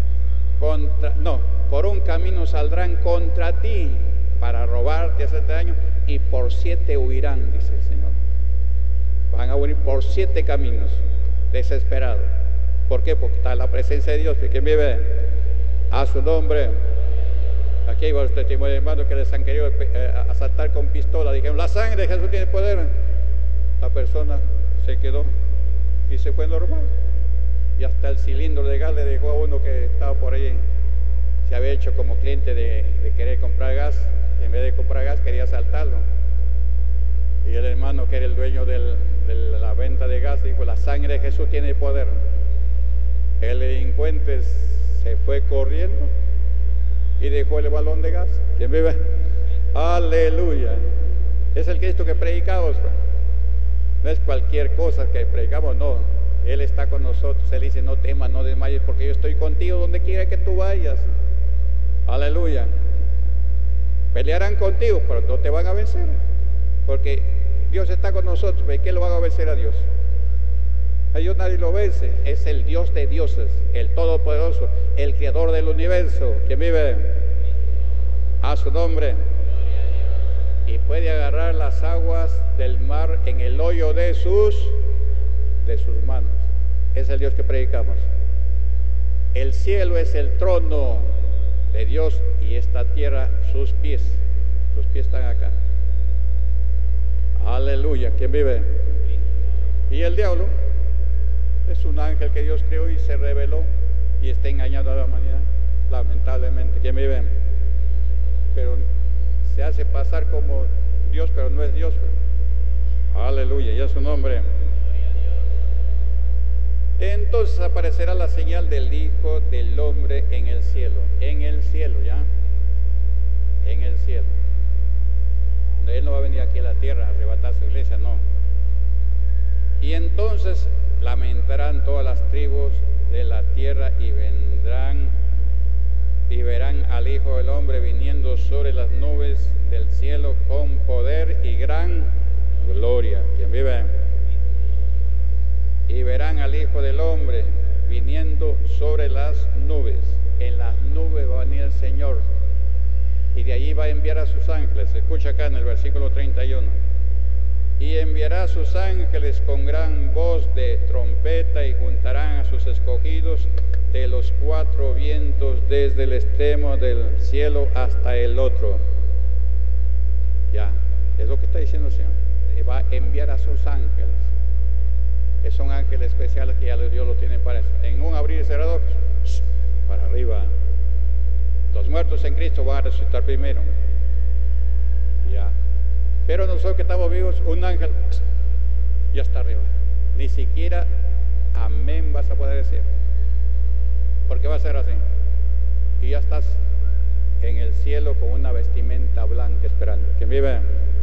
Speaker 2: por un camino saldrán contra ti para robarte, hacerte daño, y por 7 huirán, dice el Señor. Van a huir por 7 caminos. Desesperado. ¿Por qué? Porque está la presencia de Dios. ¿Quién vive? A su nombre. Aquí hay varios testimonios de hermanos que les han querido asaltar con pistola. Dijeron, la sangre de Jesús tiene poder. La persona se quedó y se fue normal. Y hasta el cilindro de gas le dejó a uno que estaba por ahí. Se había hecho como cliente de querer comprar gas. En vez de comprar gas quería asaltarlo. Y el hermano, que era el dueño de la venta de gas, dijo, la sangre de Jesús tiene poder. El delincuente se fue corriendo y dejó el balón de gas. ¿Quién vive? Aleluya. Es el Cristo que predicamos. No es cualquier cosa que predicamos, no. Él está con nosotros. Él dice, no temas, no desmayes, porque yo estoy contigo donde quiera que tú vayas. Aleluya. Pelearán contigo, pero no te van a vencer, porque Dios está con nosotros. ¿De qué lo van a vencer a Dios? A Dios nadie lo vence. Es el Dios de dioses, el Todopoderoso, el Creador del universo, que vive. A su nombre. Y puede agarrar las aguas del mar en el hoyo de sus manos. Es el Dios que predicamos. El cielo es el trono de Dios y esta tierra sus pies. Sus pies están acá. Aleluya. ¿Quién vive? Y el diablo es un ángel que Dios creó y se reveló y está engañando a la humanidad, lamentablemente. ¿Quién vive? Pero se hace pasar como Dios, pero no es Dios. Aleluya, y a su nombre. Entonces aparecerá la señal del Hijo del Hombre en el cielo. En el cielo, ¿ya? En el cielo. Él no va a venir aquí a la tierra a arrebatar su iglesia, no. Y entonces lamentarán todas las tribus de la tierra y vendrán y verán al Hijo del Hombre viniendo sobre las nubes del cielo con poder y gran gloria. ¿Quién vive? Y verán al Hijo del Hombre viniendo sobre las nubes. En las nubes va a venir el Señor. Y de allí va a enviar a sus ángeles. Se escucha acá en el versículo 31. Y enviará a sus ángeles con gran voz de trompeta y juntarán a sus escogidos de los 4 vientos desde el extremo del cielo hasta el otro. Ya, es lo que está diciendo el Señor. Va a enviar a sus ángeles, que son ángeles especiales que ya Dios lo tiene para eso. En un abrir y cerrar ojos, para arriba. Los muertos en Cristo van a resucitar primero. Ya. Pero nosotros que estamos vivos, un ángel ya está arriba. Ni siquiera amén vas a poder decir. Porque va a ser así. Y ya estás en el cielo con una vestimenta blanca esperando. ¿Quién vive?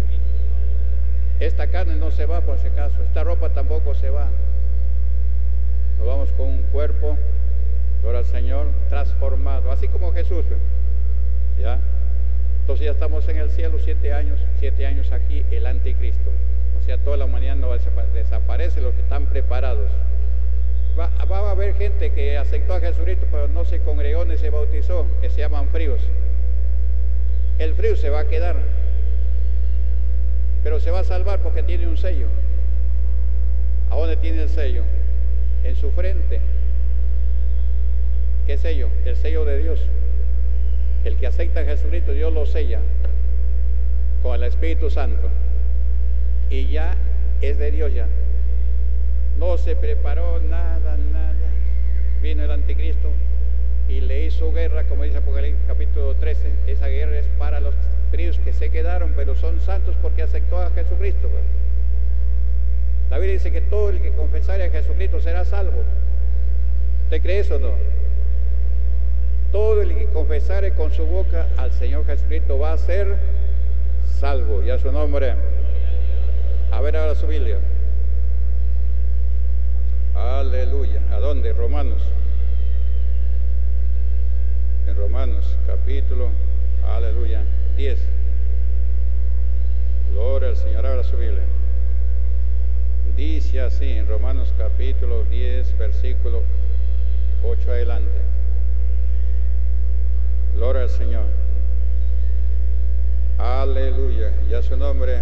Speaker 2: Esta carne no se va por si acaso. Esta ropa tampoco se va. Nos vamos con un cuerpo, gloria al Señor, transformado. Así como Jesús. ¿Ya? Entonces ya estamos en el cielo 7 años aquí el anticristo. O sea, toda la humanidad no va a desaparece, los que están preparados. Va a haber gente que aceptó a Jesucristo, pero no se congregó ni se bautizó, que se llaman fríos. El frío se va a quedar, pero se va a salvar porque tiene un sello. ¿A dónde tiene el sello? En su frente. ¿Qué sello? El sello de Dios. El que acepta a Jesucristo, Dios lo sella con el Espíritu Santo y ya es de Dios ya. No se preparó nada. Vino el anticristo y le hizo guerra, como dice Apocalipsis capítulo 13. Esa guerra es para los fríos que se quedaron, pero son santos porque aceptó a Jesucristo. La Biblia dice que todo el que confesare a Jesucristo será salvo. ¿Usted cree eso o no? Todo el que confesare con su boca al Señor Jesucristo va a ser salvo. Y a su nombre. A ver ahora su Biblia. Aleluya. ¿A dónde? Romanos. En Romanos capítulo, aleluya, 10. Gloria al Señor. Ahora su Biblia. Dice así en Romanos capítulo 10, versículo 8 adelante. Gloria al Señor. Aleluya. Y a su nombre.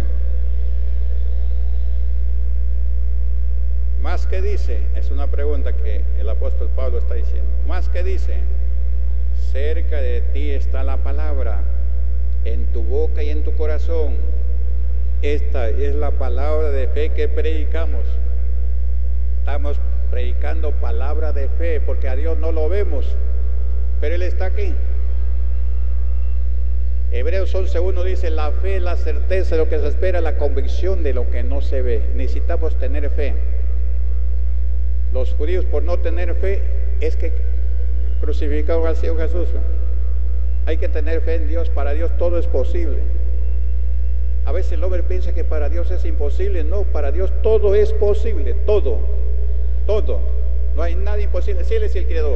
Speaker 2: Más que dice, es una pregunta que el apóstol Pablo está diciendo. Más que dice, cerca de ti está la palabra, en tu boca y en tu corazón. Esta es la palabra de fe que predicamos. Estamos predicando palabra de fe porque a Dios no lo vemos, pero Él está aquí. Hebreos 11:1 dice, la fe es la certeza de lo que se espera, la convicción de lo que no se ve. Necesitamos tener fe. Los judíos, por no tener fe, es que crucificaron al Señor Jesús. Hay que tener fe en Dios. Para Dios todo es posible. A veces el hombre piensa que para Dios es imposible. No, para Dios todo es posible. Todo. No hay nada imposible. Si Él es el creador.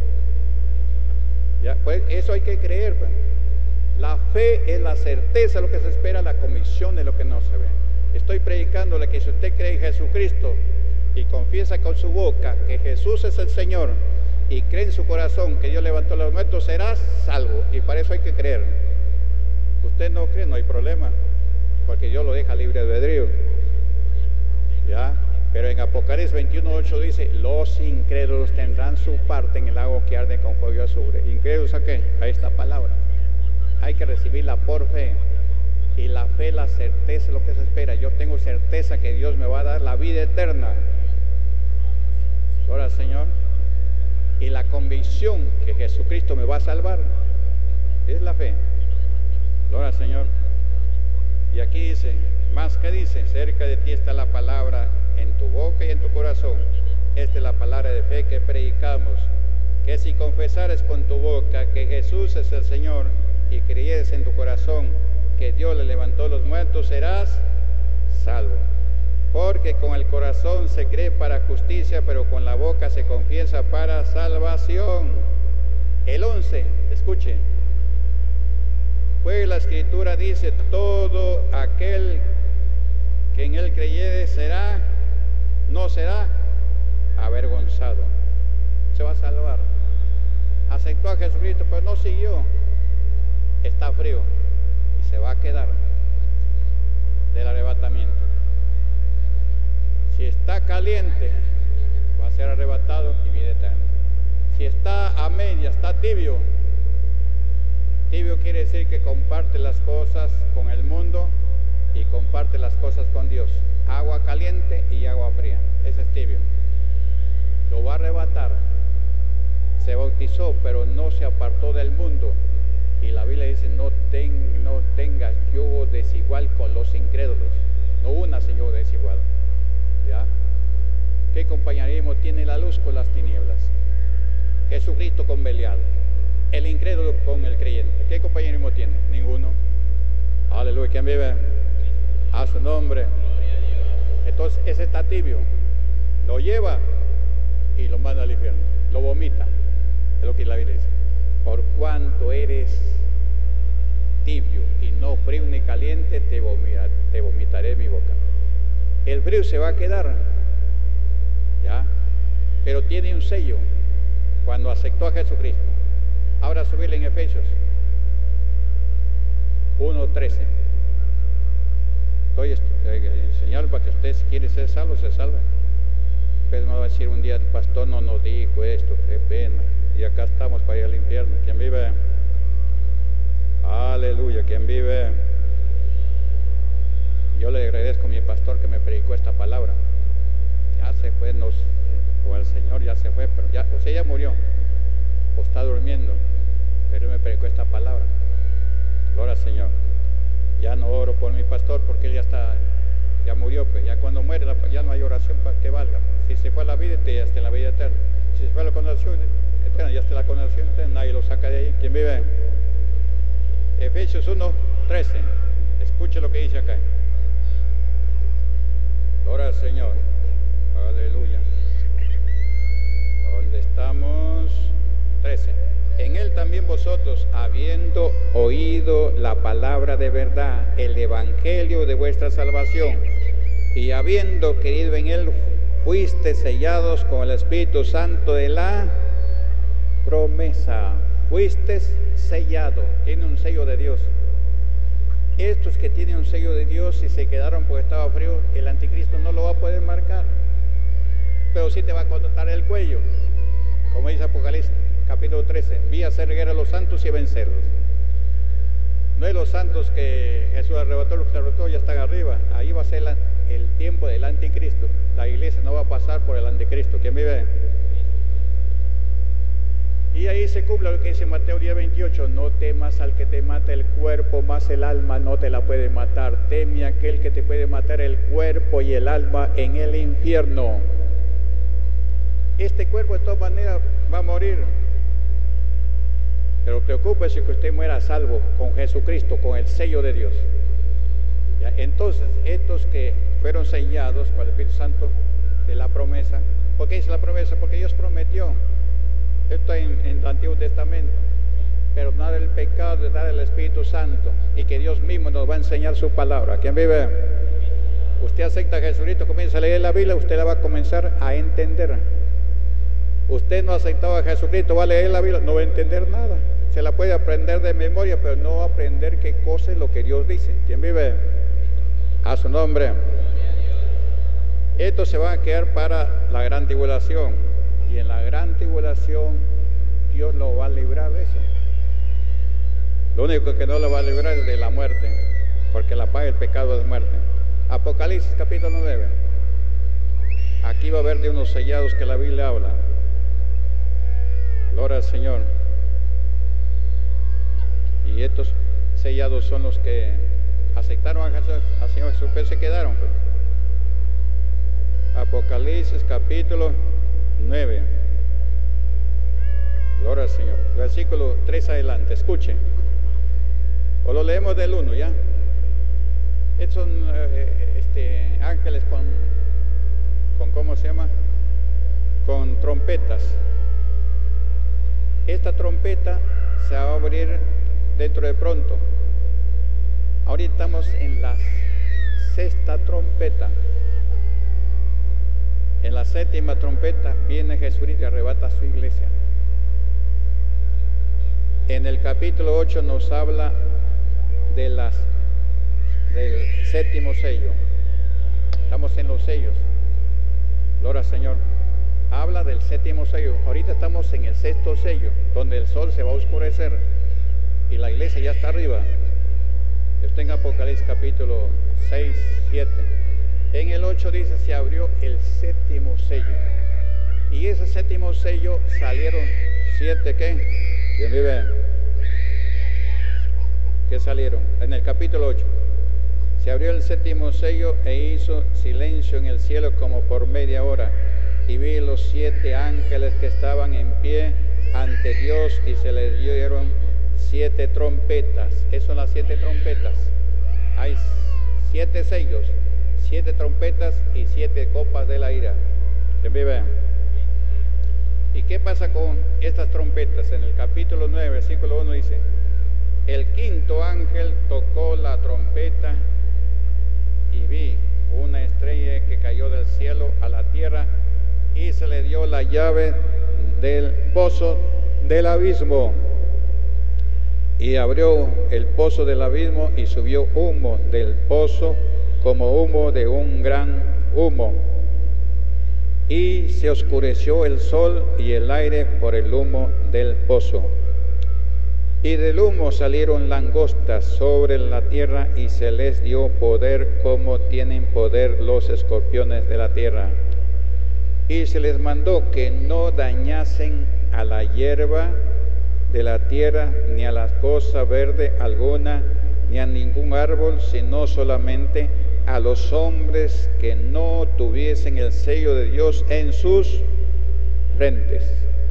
Speaker 2: ¿Ya? Pues eso hay que creer. Pues. La fe es la certeza de lo que se espera, la convicción de lo que no se ve. Estoy predicándole que si usted cree en Jesucristo y confiesa con su boca que Jesús es el Señor y cree en su corazón que Dios levantó a los muertos, será salvo. Y para eso hay que creer. Usted no cree, no hay problema, porque Dios lo deja libre albedrío. ¿Ya? Pero en Apocalipsis 21:8 dice, los incrédulos tendrán su parte en el lago que arde con fuego y azufre. ¿Incrédulos a qué? A esta palabra. Hay que recibirla por fe. Y la fe, la certeza es lo que se espera. Yo tengo certeza que Dios me va a dar la vida eterna. Gloria al Señor. Y la convicción que Jesucristo me va a salvar es la fe. Gloria al Señor. Y aquí dice, más que dice, cerca de ti está la palabra en tu boca y en tu corazón. Esta es la palabra de fe que predicamos, que si confesares con tu boca que Jesús es el Señor y creyeres en tu corazón que Dios le levantó los muertos, serás salvo. Porque con el corazón se cree para justicia, pero con la boca se confiesa para salvación. El 11, escuche. Pues la Escritura dice, todo aquel que en Él creyere no será avergonzado. Se va a salvar. Aceptó a Jesucristo, pero no siguió. Está frío y se va a quedar del arrebatamiento. Si está caliente, va a ser arrebatado y vida eterna. Si está a media, está tibio. Tibio quiere decir que comparte las cosas con el mundo y comparte las cosas con Dios. Agua caliente y agua fría. Ese es tibio. Lo va a arrebatar. Se bautizó, pero no se apartó del mundo. Y la Biblia dice, no tengas yugo desigual con los incrédulos. No unas en yugo desigual. ¿Ya? ¿Qué compañerismo tiene la luz con las tinieblas? Jesucristo con Belial. El incrédulo con el creyente. ¿Qué compañerismo tiene? Ninguno. Aleluya. ¿Quién vive? A su nombre. Entonces ese está tibio. Lo lleva y lo manda al infierno. Lo vomita. Es lo que la Biblia dice. Por cuanto eres tibio y no frío ni caliente, te vomitaré mi boca. El frío se va a quedar, ¿ya? Pero tiene un sello cuando aceptó a Jesucristo. Ahora subirle en Efesios 1:13. Estoy enseñando para que usted, si quiere ser salvo, se salve. Pero no va a decir un día, el pastor no nos dijo esto, qué pena. Y acá estamos para ir al infierno. ¿Quién vive? Aleluya. ¿Quién vive? Yo le agradezco a mi pastor que me predicó esta palabra. Ya se fue, o el Señor ya se fue, pero ya, o sea, ya murió, o está durmiendo, pero me predicó esta palabra. Gloria al Señor. Ya no oro por mi pastor porque él ya murió, pues ya cuando muere ya no hay oración para que valga. Si se fue a la vida, ya está en la vida eterna. Si se fue a la condenación eterna, ya está en la condenación eterna, nadie lo saca de ahí. ¿Quién vive? Efesios 1:13. Escuche lo que dice acá. Gloria al Señor. Aleluya. ¿Dónde estamos? 13. En él también vosotros, habiendo oído la palabra de verdad, el evangelio de vuestra salvación, y habiendo creído en él, fuiste sellados con el Espíritu Santo de la promesa. Fuiste sellado. Tiene un sello de Dios. Estos que tienen un sello de Dios, si se quedaron porque estaba frío, el anticristo no lo va a poder marcar, pero sí te va a cortar el cuello, como dice Apocalipsis capítulo 13. Vi hacer guerra a los santos y vencerlos. No es los santos que Jesús arrebató, los que arrebató ya están arriba. Ahí va a ser el tiempo del anticristo. La iglesia no va a pasar por el anticristo. ¿Quién vive? Y ahí se cumple lo que dice Mateo 10:28. No temas al que te mata el cuerpo, más el alma no te la puede matar. Teme a aquel que te puede matar el cuerpo y el alma en el infierno. Este cuerpo de todas maneras va a morir, pero preocúpese que usted muera a salvo con Jesucristo, con el sello de Dios. ¿Ya? Entonces, estos que fueron sellados con el Espíritu Santo de la promesa. ¿Por qué dice la promesa? Porque Dios prometió. Esto está en el Antiguo Testamento. Perdonar el pecado, de dar el Espíritu Santo, y que Dios mismo nos va a enseñar su palabra. ¿Quién vive? Usted acepta a Jesucristo, comienza a leer la Biblia, usted la va a comenzar a entender. Usted no ha aceptado a Jesucristo, va a leer la Biblia, no va a entender nada. Se la puede aprender de memoria, pero no va a aprender qué cosa es lo que Dios dice. ¿Quién vive? A su nombre. Esto se va a quedar para la gran tribulación, y en la gran tribulación Dios lo va a librar de eso. Lo único que no lo va a librar es de la muerte, porque la paga del pecado es muerte. Apocalipsis capítulo 9. Aquí va a haber de unos sellados que la Biblia habla. Gloria al Señor. Y estos sellados son los que aceptaron al Señor Jesús, pero se quedaron. Pues. Apocalipsis capítulo 9. Gloria al Señor. Versículo 3 adelante, escuchen. O lo leemos del 1, ¿ya? Estos son ángeles con ¿cómo se llama? Con trompetas. Esta trompeta se va a abrir dentro de pronto. Ahorita estamos en la sexta trompeta. En la séptima trompeta viene Jesucristo y arrebata a su iglesia. En el capítulo 8 nos habla del séptimo sello. Estamos en los sellos. Gloria al Señor. Habla del séptimo sello. Ahorita estamos en el sexto sello, donde el sol se va a oscurecer y la iglesia ya está arriba. Usted en Apocalipsis capítulo 6, 7. En el 8 dice, se abrió el séptimo sello. Y ese séptimo sello salieron 7, ¿qué? ¿Quién vive? ¿Qué salieron? En el capítulo 8. Se abrió el séptimo sello e hizo silencio en el cielo como por media hora. Y vi los 7 ángeles que estaban en pie ante Dios y se les dieron 7 trompetas. Esas son las 7 trompetas. Hay 7 sellos, 7 trompetas y 7 copas de la ira. ¿Quién vive? ¿Y qué pasa con estas trompetas? En el capítulo 9, versículo 1 dice, el quinto ángel tocó la trompeta y vi una estrella que cayó del cielo a la tierra y se le dio la llave del pozo del abismo. Y abrió el pozo del abismo y subió humo del pozo como humo de un gran humo. Y se oscureció el sol y el aire por el humo del pozo. Y del humo salieron langostas sobre la tierra y se les dio poder como tienen poder los escorpiones de la tierra. Y se les mandó que no dañasen a la hierba de la tierra, ni a la cosa verde alguna, ni a ningún árbol, sino solamente a los hombres que no tuviesen el sello de Dios en sus frentes.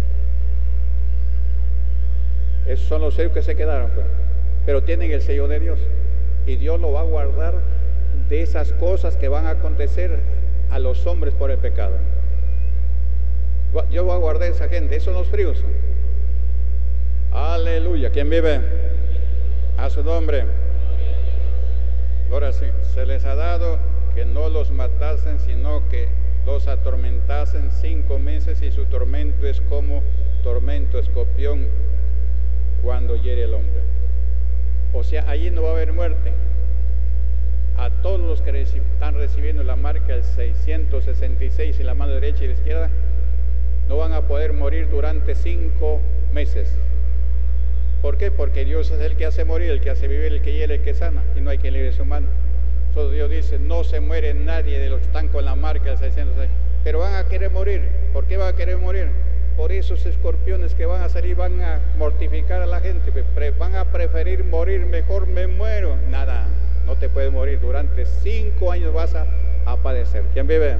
Speaker 2: Esos son los sellos que se quedaron, pues. Pero tienen el sello de Dios. Y Dios lo va a guardar de esas cosas que van a acontecer a los hombres por el pecado. Yo voy a guardar a esa gente, esos son los fríos. Aleluya. ¿Quién vive? A su nombre. Ahora sí, se les ha dado que no los matasen, sino que los atormentasen 5 meses, y su tormento es como tormento escorpión cuando hiere el hombre. O sea, allí no va a haber muerte. A todos los que están recibiendo la marca del 666 en la mano derecha y la izquierda, no van a poder morir durante 5 meses. ¿Por qué? Porque Dios es el que hace morir, el que hace vivir, el que hiere, el que sana, y no hay quien libre su mano. Solo Dios dice, no se muere nadie de los que están con la marca del 666, pero van a querer morir. ¿Por qué van a querer morir? Por esos escorpiones que van a salir, van a mortificar a la gente, van a preferir morir, mejor me muero. Nada, no te puedes morir, durante 5 años vas a padecer. ¿Quién vive?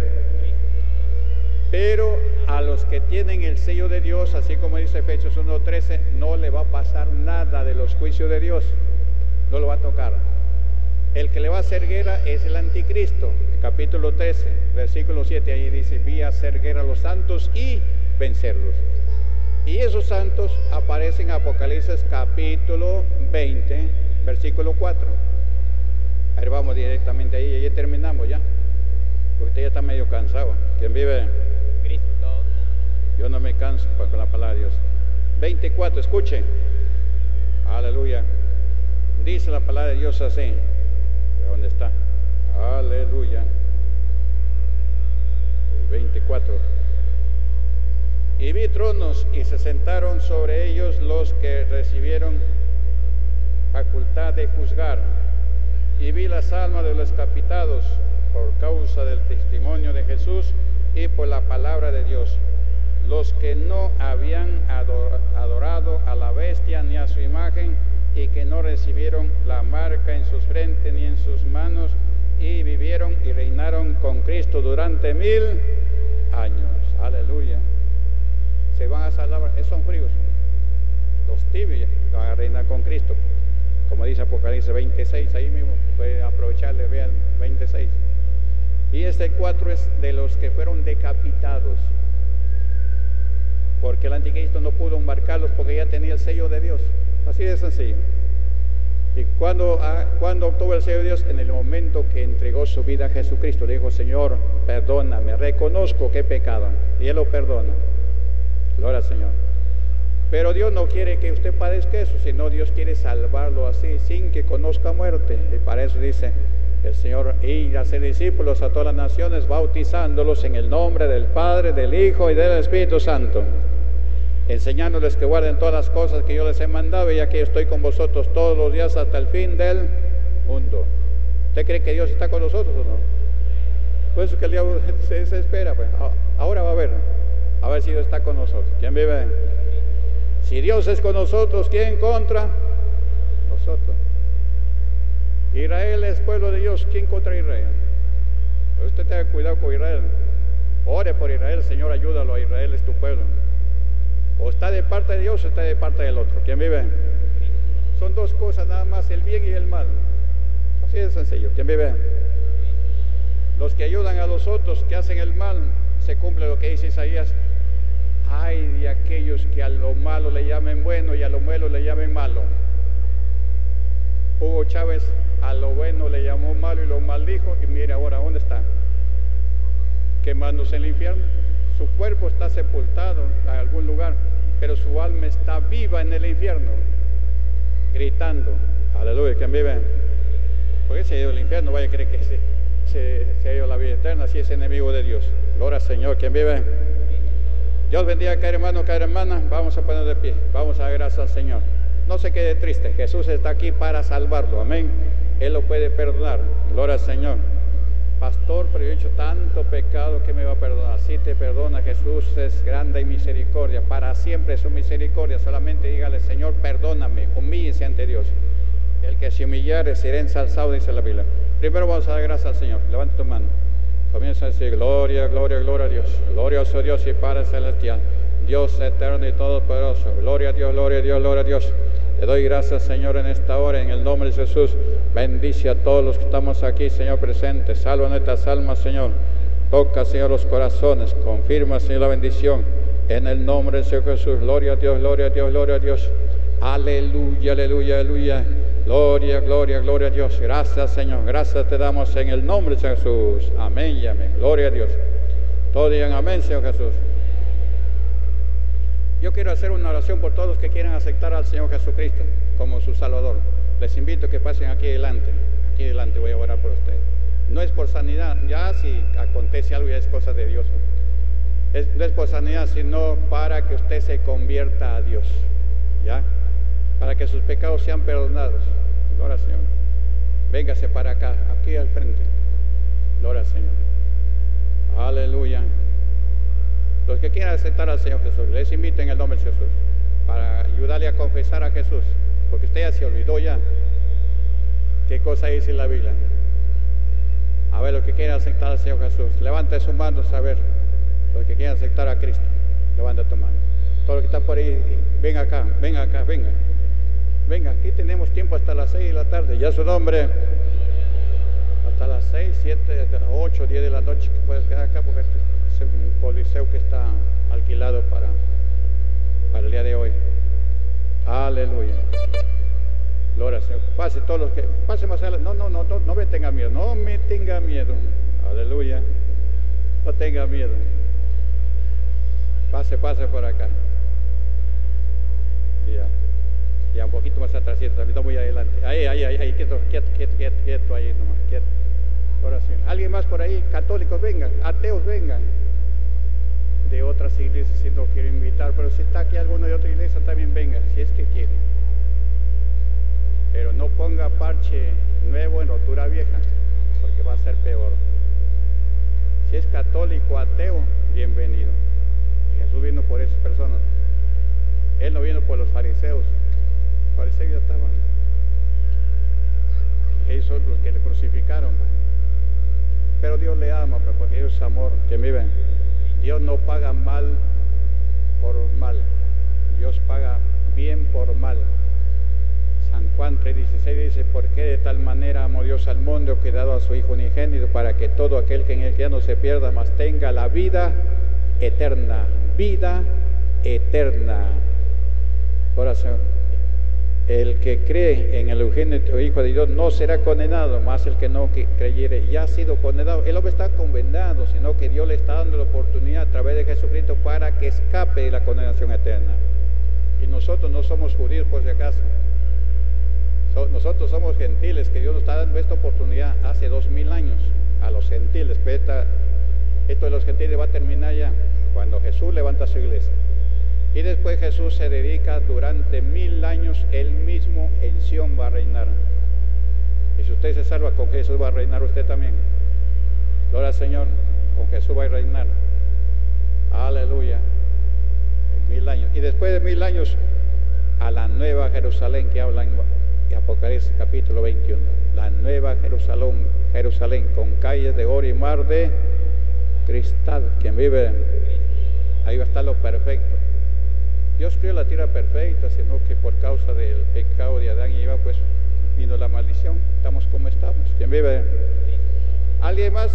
Speaker 2: Pero a los que tienen el sello de Dios, así como dice Efesios 1:13, no le va a pasar nada de los juicios de Dios, no lo va a tocar. El que le va a hacer guerra es el anticristo. Capítulo 13, versículo 7, ahí dice, vi hacer guerra a los santos y vencerlos. Y esos santos aparecen en Apocalipsis capítulo 20, versículo 4. A ver, vamos directamente ahí, y ya terminamos ya, porque usted ya está medio cansado. ¿Quién vive?
Speaker 3: Cristo.
Speaker 2: Yo no me canso con la palabra de Dios. 24, escuchen. Aleluya. Dice la palabra de Dios así. ¿Dónde está? Aleluya. 24. Y vi tronos y se sentaron sobre ellos los que recibieron facultad de juzgar. Y vi las almas de los decapitados por causa del testimonio de Jesús y por la palabra de Dios, los que no habían adorado a la bestia ni a su imagen, y que no recibieron la marca en sus frentes ni en sus manos, y vivieron y reinaron con Cristo durante 1000 años. Aleluya. Se van a salvar, esos son fríos. Los tibios van a reinar con Cristo, como dice Apocalipsis 26, ahí mismo puede aprovecharle, vean 26. Y este 4 es de los que fueron decapitados, porque el anticristo no pudo embarcarlos porque ya tenía el sello de Dios. Así de sencillo. ¿Y cuando obtuvo el sello de Dios? En el momento que entregó su vida a Jesucristo. Le dijo, Señor, perdóname, reconozco que he pecado, y Él lo perdona. Gloria al Señor. Pero Dios no quiere que usted padezca eso, sino Dios quiere salvarlo así, sin que conozca muerte. Y para eso dice el Señor, ir a ser discípulos a todas las naciones, bautizándolos en el nombre del Padre, del Hijo y del Espíritu Santo, enseñándoles que guarden todas las cosas que yo les he mandado, y aquí estoy con vosotros todos los días hasta el fin del
Speaker 1: mundo. ¿Usted cree que Dios está con nosotros o no? Por eso que el diablo se desespera, pues. Ahora va a ver si Dios está con nosotros. ¿Quién vive? Si Dios es con nosotros, ¿quién contra nosotros? Israel es pueblo de Dios, ¿quién contra Israel? Pues usted tenga cuidado con Israel. Ore por Israel, Señor, ayúdalo a Israel, es tu pueblo. O está de parte de Dios o está de parte del otro. ¿Quién vive? Son dos cosas nada más, el bien y el mal. Así de sencillo. ¿Quién vive? Los que ayudan a los otros que hacen el mal, se cumple lo que dice Isaías. Ay de aquellos que a lo malo le llamen bueno y a lo bueno le llamen malo. Hugo Chávez a lo bueno le llamó malo y lo maldijo, y mire ahora dónde está, quemándose en el infierno. Su cuerpo está sepultado en algún lugar, pero su alma está viva en el infierno, gritando, aleluya. ¿Quién vive? Porque se ha ido al infierno, vaya a creer que se ha ido a la vida eterna, si es enemigo de Dios. Gloria al Señor. ¿Quién vive? Dios bendiga a cada hermano, cada hermana. Vamos a poner de pie, vamos a dar gracias al Señor. No se quede triste, Jesús está aquí para salvarlo, amén. Él lo puede perdonar, gloria al Señor. Pastor, pero yo he hecho tanto pecado, que me va a perdonar. Sí te perdona, Jesús es grande en misericordia, para siempre es su misericordia. Solamente dígale, Señor, perdóname, humíllese ante Dios. El que se humillare será ensalzado, dice la Biblia. Primero vamos a dar gracias al Señor, levanta tu mano. Comienza a decir, gloria, gloria, gloria a Dios. Glorioso Dios y Padre celestial, Dios eterno y todopoderoso. Gloria a Dios, gloria a Dios, gloria a Dios. Te doy gracias, Señor, en esta hora, en el nombre de Jesús. Bendice a todos los que estamos aquí, Señor, presentes. Salva nuestras almas, Señor. Toca, Señor, los corazones. Confirma, Señor, la bendición. En el nombre de Señor Jesús. Gloria a Dios, gloria a Dios, gloria a Dios. Aleluya, aleluya, aleluya. Gloria, gloria, gloria a Dios. Gracias, Señor. Gracias te damos en el nombre de Jesús. Amén y amén. Gloria a Dios. Todos digan amén, Señor Jesús. Yo quiero hacer una oración por todos los que quieren aceptar al Señor Jesucristo como su Salvador. Les invito a que pasen aquí adelante. Aquí adelante voy a orar por ustedes. No es por sanidad, ya si acontece algo ya es cosa de Dios. No es por sanidad, sino para que usted se convierta a Dios. ¿Ya? Para que sus pecados sean perdonados. Gloria al Señor. Véngase para acá, aquí al frente. Gloria al Señor. Aleluya. Los que quieran aceptar al Señor Jesús, les invito en el nombre de Jesús para ayudarle a confesar a Jesús, porque usted ya se olvidó ya qué cosa dice la Biblia. A ver, los que quieran aceptar al Señor Jesús, levante sus manos, a ver, los que quieran aceptar a Cristo, levanta tu mano. Todos los que están por ahí, venga acá, venga acá, venga. Venga, aquí tenemos tiempo hasta las 6 de la tarde, ya su nombre. Hasta las 6, 7, 8, 10 de la noche que puedes quedar acá, porque este es un coliseo que está alquilado para el día de hoy. Aleluya. Gloria al Señor. Pase todos los que, pase más adelante. No me tenga miedo, no me tenga miedo. Aleluya. No tenga miedo. Pase por acá. Ya un poquito más atrás, también muy adelante. Ahí, quieto ahí nomás, quieto. Oración. ¿Alguien más por ahí? Católicos vengan, ateos vengan. De otras iglesias, si no quiero invitar, pero si está aquí alguno de otra iglesia, también venga, si es que quiere. Pero no ponga parche nuevo en rotura vieja, porque va a ser peor. Si es católico, ateo, bienvenido. Y Jesús vino por esas personas. Él no vino por los fariseos. Los fariseos ya estaban. Ellos son los que le crucificaron. Pero Dios le ama, porque Dios es amor, que viven. Dios no paga mal por mal. Dios paga bien por mal. San Juan 3:16 dice, ¿por qué de tal manera amó Dios al mundo que ha dado a su Hijo unigénito para que todo aquel que en él ya no se pierda, mas tenga la vida eterna? Vida eterna. Oración. El que cree en el unigénito Hijo de Dios no será condenado, más el que no creyere ya ha sido condenado. El hombre está condenado, sino que Dios le está dando la oportunidad a través de Jesucristo para que escape de la condenación eterna. Y nosotros no somos judíos por si acaso. Nosotros somos gentiles, que Dios nos está dando esta oportunidad hace 2000 años a los gentiles. Pero esto de los gentiles va a terminar ya cuando Jesús levanta su iglesia. Y después Jesús se dedica durante 1000 años, él mismo en Sión va a reinar.
Speaker 2: Y si usted se salva, con Jesús va a reinar usted también. Gloria al Señor, con Jesús va a reinar. Aleluya. En 1000 años. Y después de 1000 años, a la nueva Jerusalén que habla en Apocalipsis capítulo 21. La nueva Jerusalén, Jerusalén con calles de oro y mar de cristal. Quien vive, ahí va a estar lo perfecto. Dios creó la tierra perfecta, sino que por causa del pecado de Adán y Eva, pues vino la maldición. Estamos como estamos. ¿Quién vive? ¿Alguien más?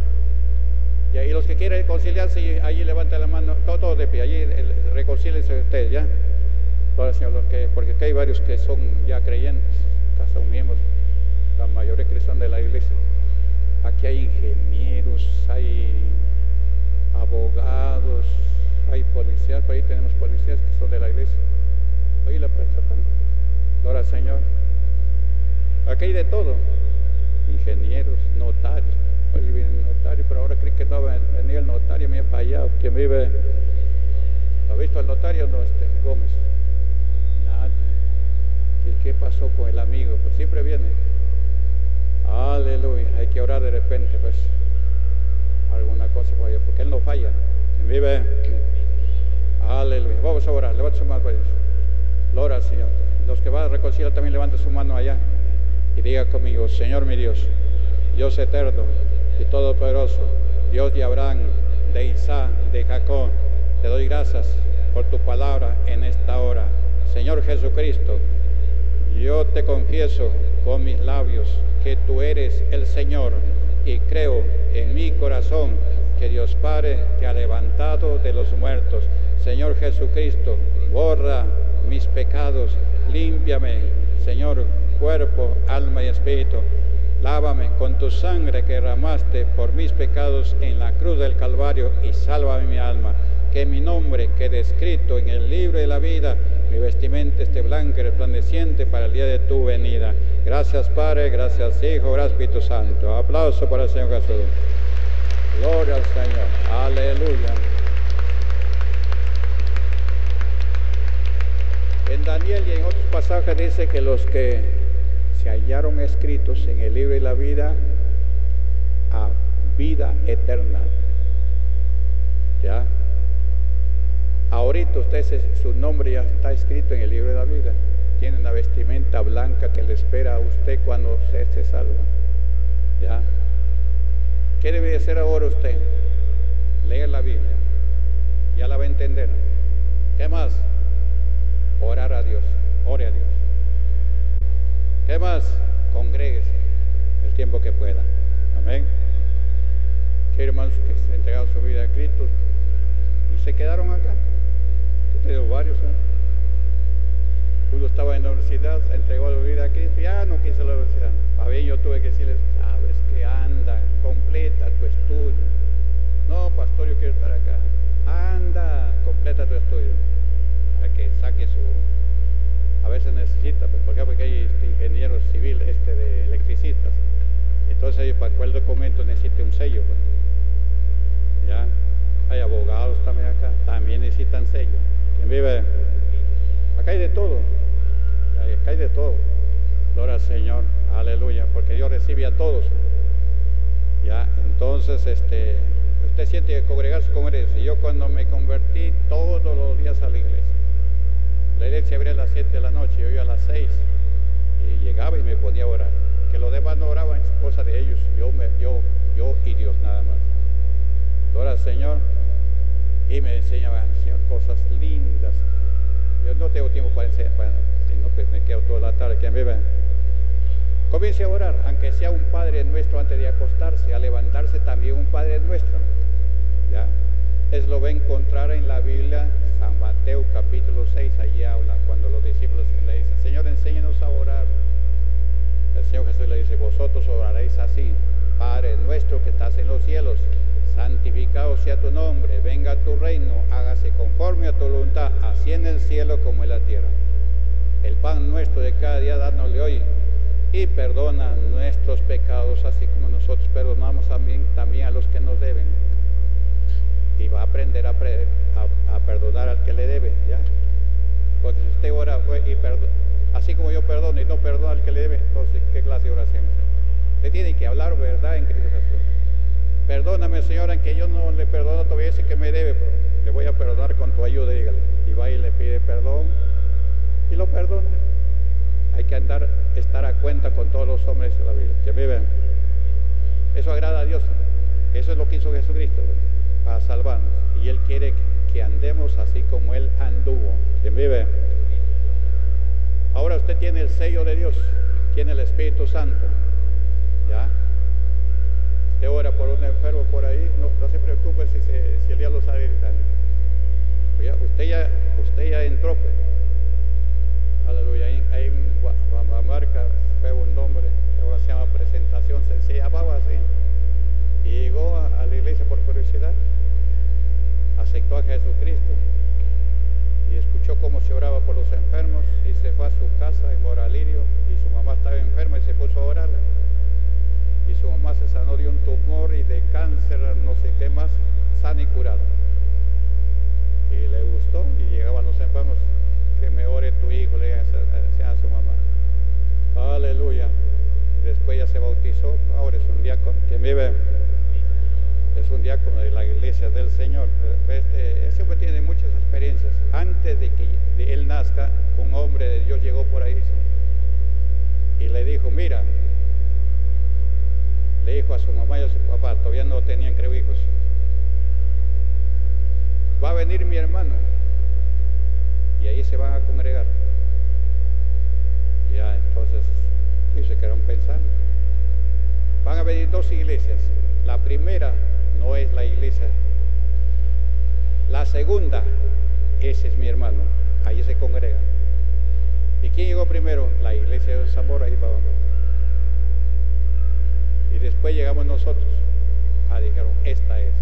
Speaker 2: Y ahí los que quieren reconciliarse, allí levanten la mano, todos de pie, allí reconcílense ustedes, ¿ya? Ahora, Señor, porque aquí hay varios que son ya creyentes, acá son miembros, la mayoría que son de la iglesia. Aquí hay ingenieros, hay abogados, hay policías, por ahí tenemos policías que son de la iglesia. Oye, la prensa, gloria al Señor. Aquí hay de todo, ingenieros, notarios. Oye, viene el notario, pero ahora creo que no va a venir el notario, me ha fallado. ¿Quién vive? ¿Lo ha visto el notario o no, Gómez? Nada. ¿Qué pasó con el amigo? Pues siempre viene. Aleluya. Hay que orar de repente, pues alguna cosa falla, porque él no falla. ¿Quién vive? Aleluya. Vamos a orar. Levanta su mano, vayas. Gloria al Señor. Los que van a reconciliar también levanten su mano allá y diga conmigo: Señor mi Dios, Dios eterno y todopoderoso, Dios de Abraham, de Isaac, de Jacob, te doy gracias por tu palabra en esta hora. Señor Jesucristo, yo te confieso con mis labios que tú eres el Señor y creo en mi corazón que Dios Padre te ha levantado de los muertos. Señor Jesucristo, borra mis pecados, límpiame, Señor, cuerpo, alma y espíritu. Lávame con tu sangre que derramaste por mis pecados en la cruz del Calvario y sálvame mi alma. Que mi nombre quede escrito en el libro de la vida, mi vestimenta esté blanca y resplandeciente para el día de tu venida. Gracias Padre, gracias Hijo, gracias Espíritu Santo. Aplauso para el Señor Jesús. Gloria al Señor. Aleluya. En Daniel y en otros pasajes dice que los que se hallaron escritos en el libro de la vida a vida eterna. ¿Ya? Ahorita su nombre ya está escrito en el libro de la vida. Tiene una vestimenta blanca que le espera a usted cuando usted se salva. ¿Ya? ¿Qué debe hacer ahora usted? Leer la Biblia. Ya la va a entender. ¿Qué más? Orar a Dios. Ore a Dios. ¿Qué más? Congréguese el tiempo que pueda. Amén. Que hermanos que se entregaron su vida a Cristo y se quedaron acá. Yo tengo varios. Uno estaba en la universidad, se entregó la vida a Cristo y ya no quiso la universidad. A ver, yo tuve que decirles: sabes que anda, completa tu estudio. No, pastor, yo quiero estar acá. Anda, completa tu estudio. Para que saque su... A veces necesita, porque hay ingenieros civiles, de electricistas. Entonces, para cuál documento necesita un sello. Pues. Ya, hay abogados también acá, también necesitan sello. ¿Quién vive? Acá hay de todo. Acá hay de todo. Gloria al Señor, aleluya, porque Dios recibe a todos. Ya, entonces, usted siente que congregarse con él. Yo cuando me convertí, todos los días a la iglesia. La iglesia abría a las 7 de la noche, yo iba a las 6 y llegaba y me ponía a orar. Que los demás no oraban, es cosa de ellos, yo y Dios nada más. Gloria al Señor. Y me enseñaba, Señor, cosas lindas. Yo no tengo tiempo para enseñar, si no, pues me quedo toda la tarde. ¿Quién vive? Comience a orar, aunque sea un Padre Nuestro antes de acostarse, a levantarse también un Padre Nuestro. ¿Ya? Es lo va a encontrar en la Biblia. San Mateo capítulo 6, allí habla cuando los discípulos le dicen: Señor, enséñanos a orar. El Señor Jesús le dice: vosotros oraréis así: Padre nuestro que estás en los cielos, santificado sea tu nombre, venga tu reino, hágase conforme a tu voluntad, así en el cielo como en la tierra. El pan nuestro de cada día dánosle hoy, y perdona nuestros pecados, así como nosotros perdonamos también a los que nos deben. Y va a aprender a perdonar al que le debe, ¿ya? Porque si usted ora así como yo perdono y no perdono al que le debe, entonces, ¿qué clase de oración es esta? Le tiene que hablar verdad en Cristo Jesús. Perdóname, Señor, aunque yo no le perdono todavía ese que me debe, pero le voy a perdonar con tu ayuda, dígale. Y va y le pide perdón y lo perdona. Hay que estar a cuenta con todos los hombres de la Biblia. Que viven. Eso agrada a Dios. Eso es lo que hizo Jesucristo, para salvarnos. Y Él quiere que andemos así como Él anduvo. Que vive. Ahora usted tiene el sello de Dios, tiene el Espíritu Santo. ¿Ya? Usted ora por un enfermo por ahí, no se preocupe si el diablo lo sabe gritando. Usted ya entró, pues. Aleluya. Ahí en Guamamarca fue un nombre que ahora se llama presentación, se llamaba así. Y llegó a la iglesia por curiosidad, aceptó a Jesucristo y escuchó cómo se oraba por los enfermos y se fue a su casa en Moralirio y su mamá estaba enferma y se puso a orarla. Y su mamá se sanó de un tumor y de cáncer, no sé qué más, sana y curada. Y le gustó y llegaban los enfermos, que me ore tu hijo, le decía a su mamá. Aleluya. Y después ya se bautizó, ahora es un diácono, que vive, es un diácono de la iglesia del Señor. Ese hombre tiene muchas experiencias. Antes de que él nazca, un hombre de Dios llegó por ahí y le dijo, mira, le dijo a su mamá y a su papá, todavía no tenían creo hijos, va a venir mi hermano y ahí se van a congregar. Ya, entonces ellos se quedaron pensando, van a venir dos iglesias. La primera no es la iglesia, la segunda, ese es mi hermano, ahí se congrega. ¿Y quién llegó primero? La iglesia de Zamora, ahí vamos. Y después llegamos nosotros. Dijeron, esta es.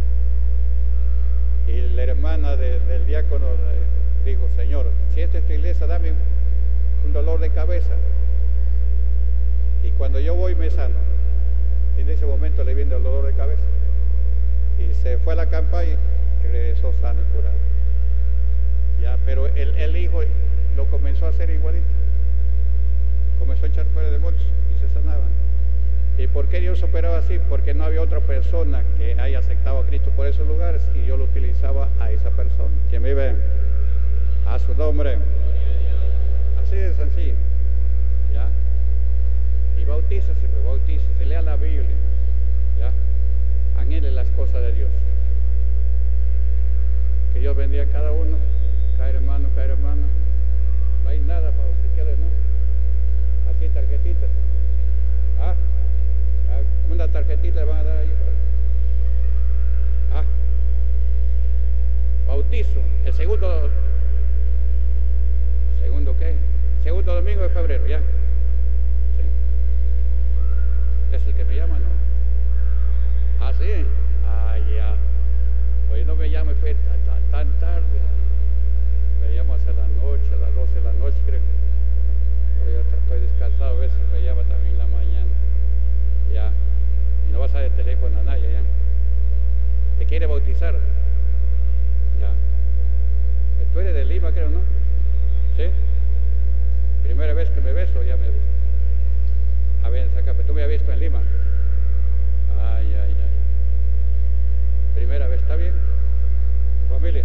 Speaker 2: Y la hermana del diácono dijo, Señor, si esta es tu iglesia, dame un dolor de cabeza. Y cuando yo voy me sano. En ese momento le viene el dolor de cabeza. Y se fue a la campaña y regresó sano y curado. Ya, pero el hijo lo comenzó a hacer igualito. Comenzó a echar fuera demonios y se sanaban. ¿Y por qué Dios operaba así? Porque no había otra persona que haya aceptado a Cristo por esos lugares y yo lo utilizaba a esa persona. ¿Quién vive? A su nombre. Así de sencillo. ¿Ya? Y bautízase, lea la Biblia. ¿Ya? Anhele las cosas de Dios. Que Dios bendiga a cada uno. Cada hermano, cada hermana. No hay nada para los que quede, ¿no? Así tarjetitas. Una tarjetita le van a dar ahí. Bautizo, el segundo ¿qué? Segundo domingo de febrero, ya. Sí. ¿Usted es el que me llama, no? Sí. Ya. Hoy no me llama, fue tan tarde. Me llama hacia la noche, a las 12 de la noche, creo. Yo estoy descansado, a veces me llama también en la mañana. Ya. Y no vas a dar teléfono a nadie, ¿ya? ¿Te quiere bautizar? Ya. Tú eres de Lima, creo, ¿no? ¿Sí? Primera vez que me beso, ya me gusta. A ver, saca, tú me has visto en Lima. Ay. Primera vez, ¿está bien? ¿Tu familia?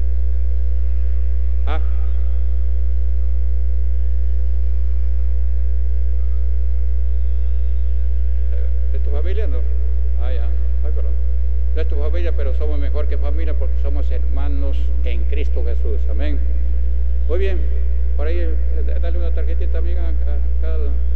Speaker 2: ¿De tu familia no? Ya. Ay, perdón. No es tu familia, pero somos mejor que familia porque somos hermanos en Cristo Jesús. Amén. Muy bien. Por ahí, dale una tarjetita, amiga, acá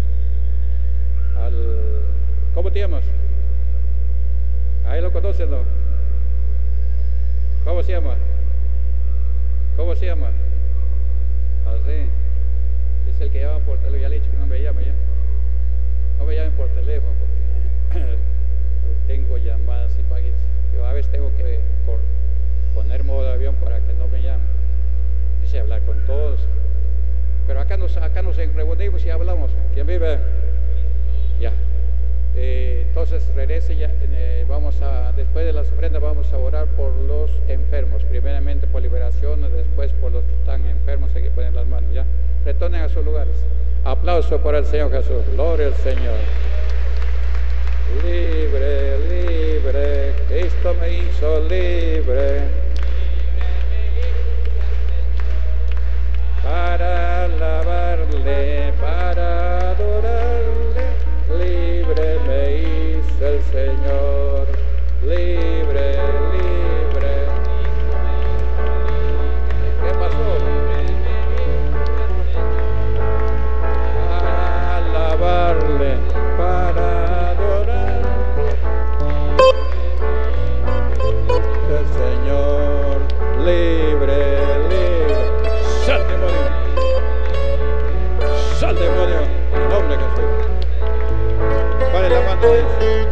Speaker 2: ¿cómo te llamas? Ahí lo conoces, ¿no? ¿Cómo se llama? ¿Cómo se llama? Sí. Es el que llama por teléfono. Ya le he dicho que no me llame ya. No me llamen por teléfono porque tengo llamadas y pagues. Yo a veces tengo que poner modo de avión para que no me llamen. Dice hablar con todos. Pero acá nos reunimos y hablamos. ¿Quién vive? Ya. Entonces regrese ya, después de las ofrendas vamos a orar por los enfermos, primeramente por liberación, después por los que están enfermos, hay que poner las manos, ya. Retornen a sus lugares. Aplauso por el Señor Jesús, gloria al Señor. Libre, libre, Cristo me hizo libre. Para alabarle, para adorarle, libre me hizo el Señor, libre, libre. ¿Qué pasó? Para alabarle, para adorar el Señor, libre, libre. ¡Sal, demonio! ¡Sal, demonio! En nombre de Jesús. Vale la mano de Dios.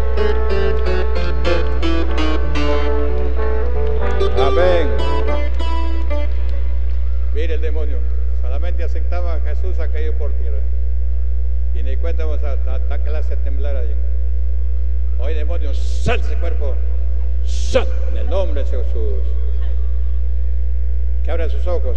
Speaker 2: Amén. Mire el demonio. Solamente aceptaba a Jesús, ha caído por tierra. Y ni cuenta vamos a que le hace temblar allí. Hoy, demonio, sal de ese cuerpo. Sal en el nombre de Jesús. Que abran sus ojos.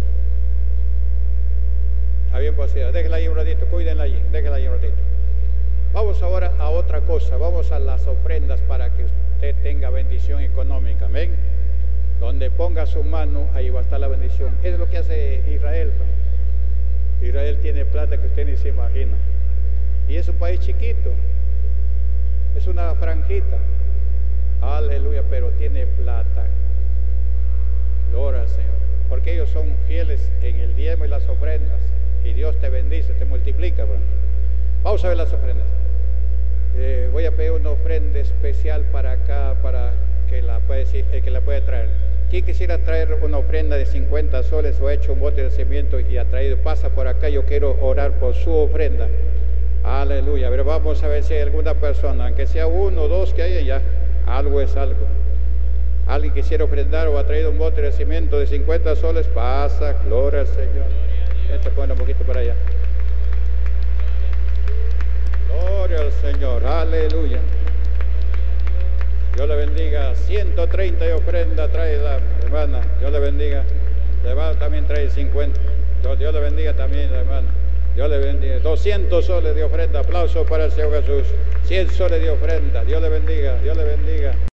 Speaker 2: Está bien posible, déjela ahí un ratito, cuídenla allí, déjela ahí un ratito. Vamos ahora a otra cosa, vamos a las ofrendas para que usted tenga bendición económica, amén. Donde ponga su mano, ahí va a estar la bendición. Es lo que hace Israel. Israel tiene plata que usted ni se imagina. Y es un país chiquito, es una franjita, aleluya, pero tiene plata. Gloria al Señor, porque ellos son fieles en el diezmo y las ofrendas. Y Dios te bendice, te multiplica. Bueno, vamos a ver las ofrendas. Voy a pedir una ofrenda especial para acá, para que la puede traer. ¿Quién quisiera traer una ofrenda de 50 soles o hecho un bote de cimiento y ha traído? Pasa por acá, yo quiero orar por su ofrenda. Aleluya. Pero vamos a ver si hay alguna persona, aunque sea uno o dos que haya ya, algo es algo. Alguien quisiera ofrendar o ha traído un bote de cimiento de 50 soles, pasa, gloria al Señor. Este pone un poquito para allá. Gloria al Señor, aleluya. Dios le bendiga. 130 de ofrenda trae la hermana. Dios le bendiga. La hermana también trae 50. Dios le bendiga también la hermana. Dios le bendiga. 200 soles de ofrenda. Aplauso para el Señor Jesús. 100 soles de ofrenda. Dios le bendiga. Dios le bendiga.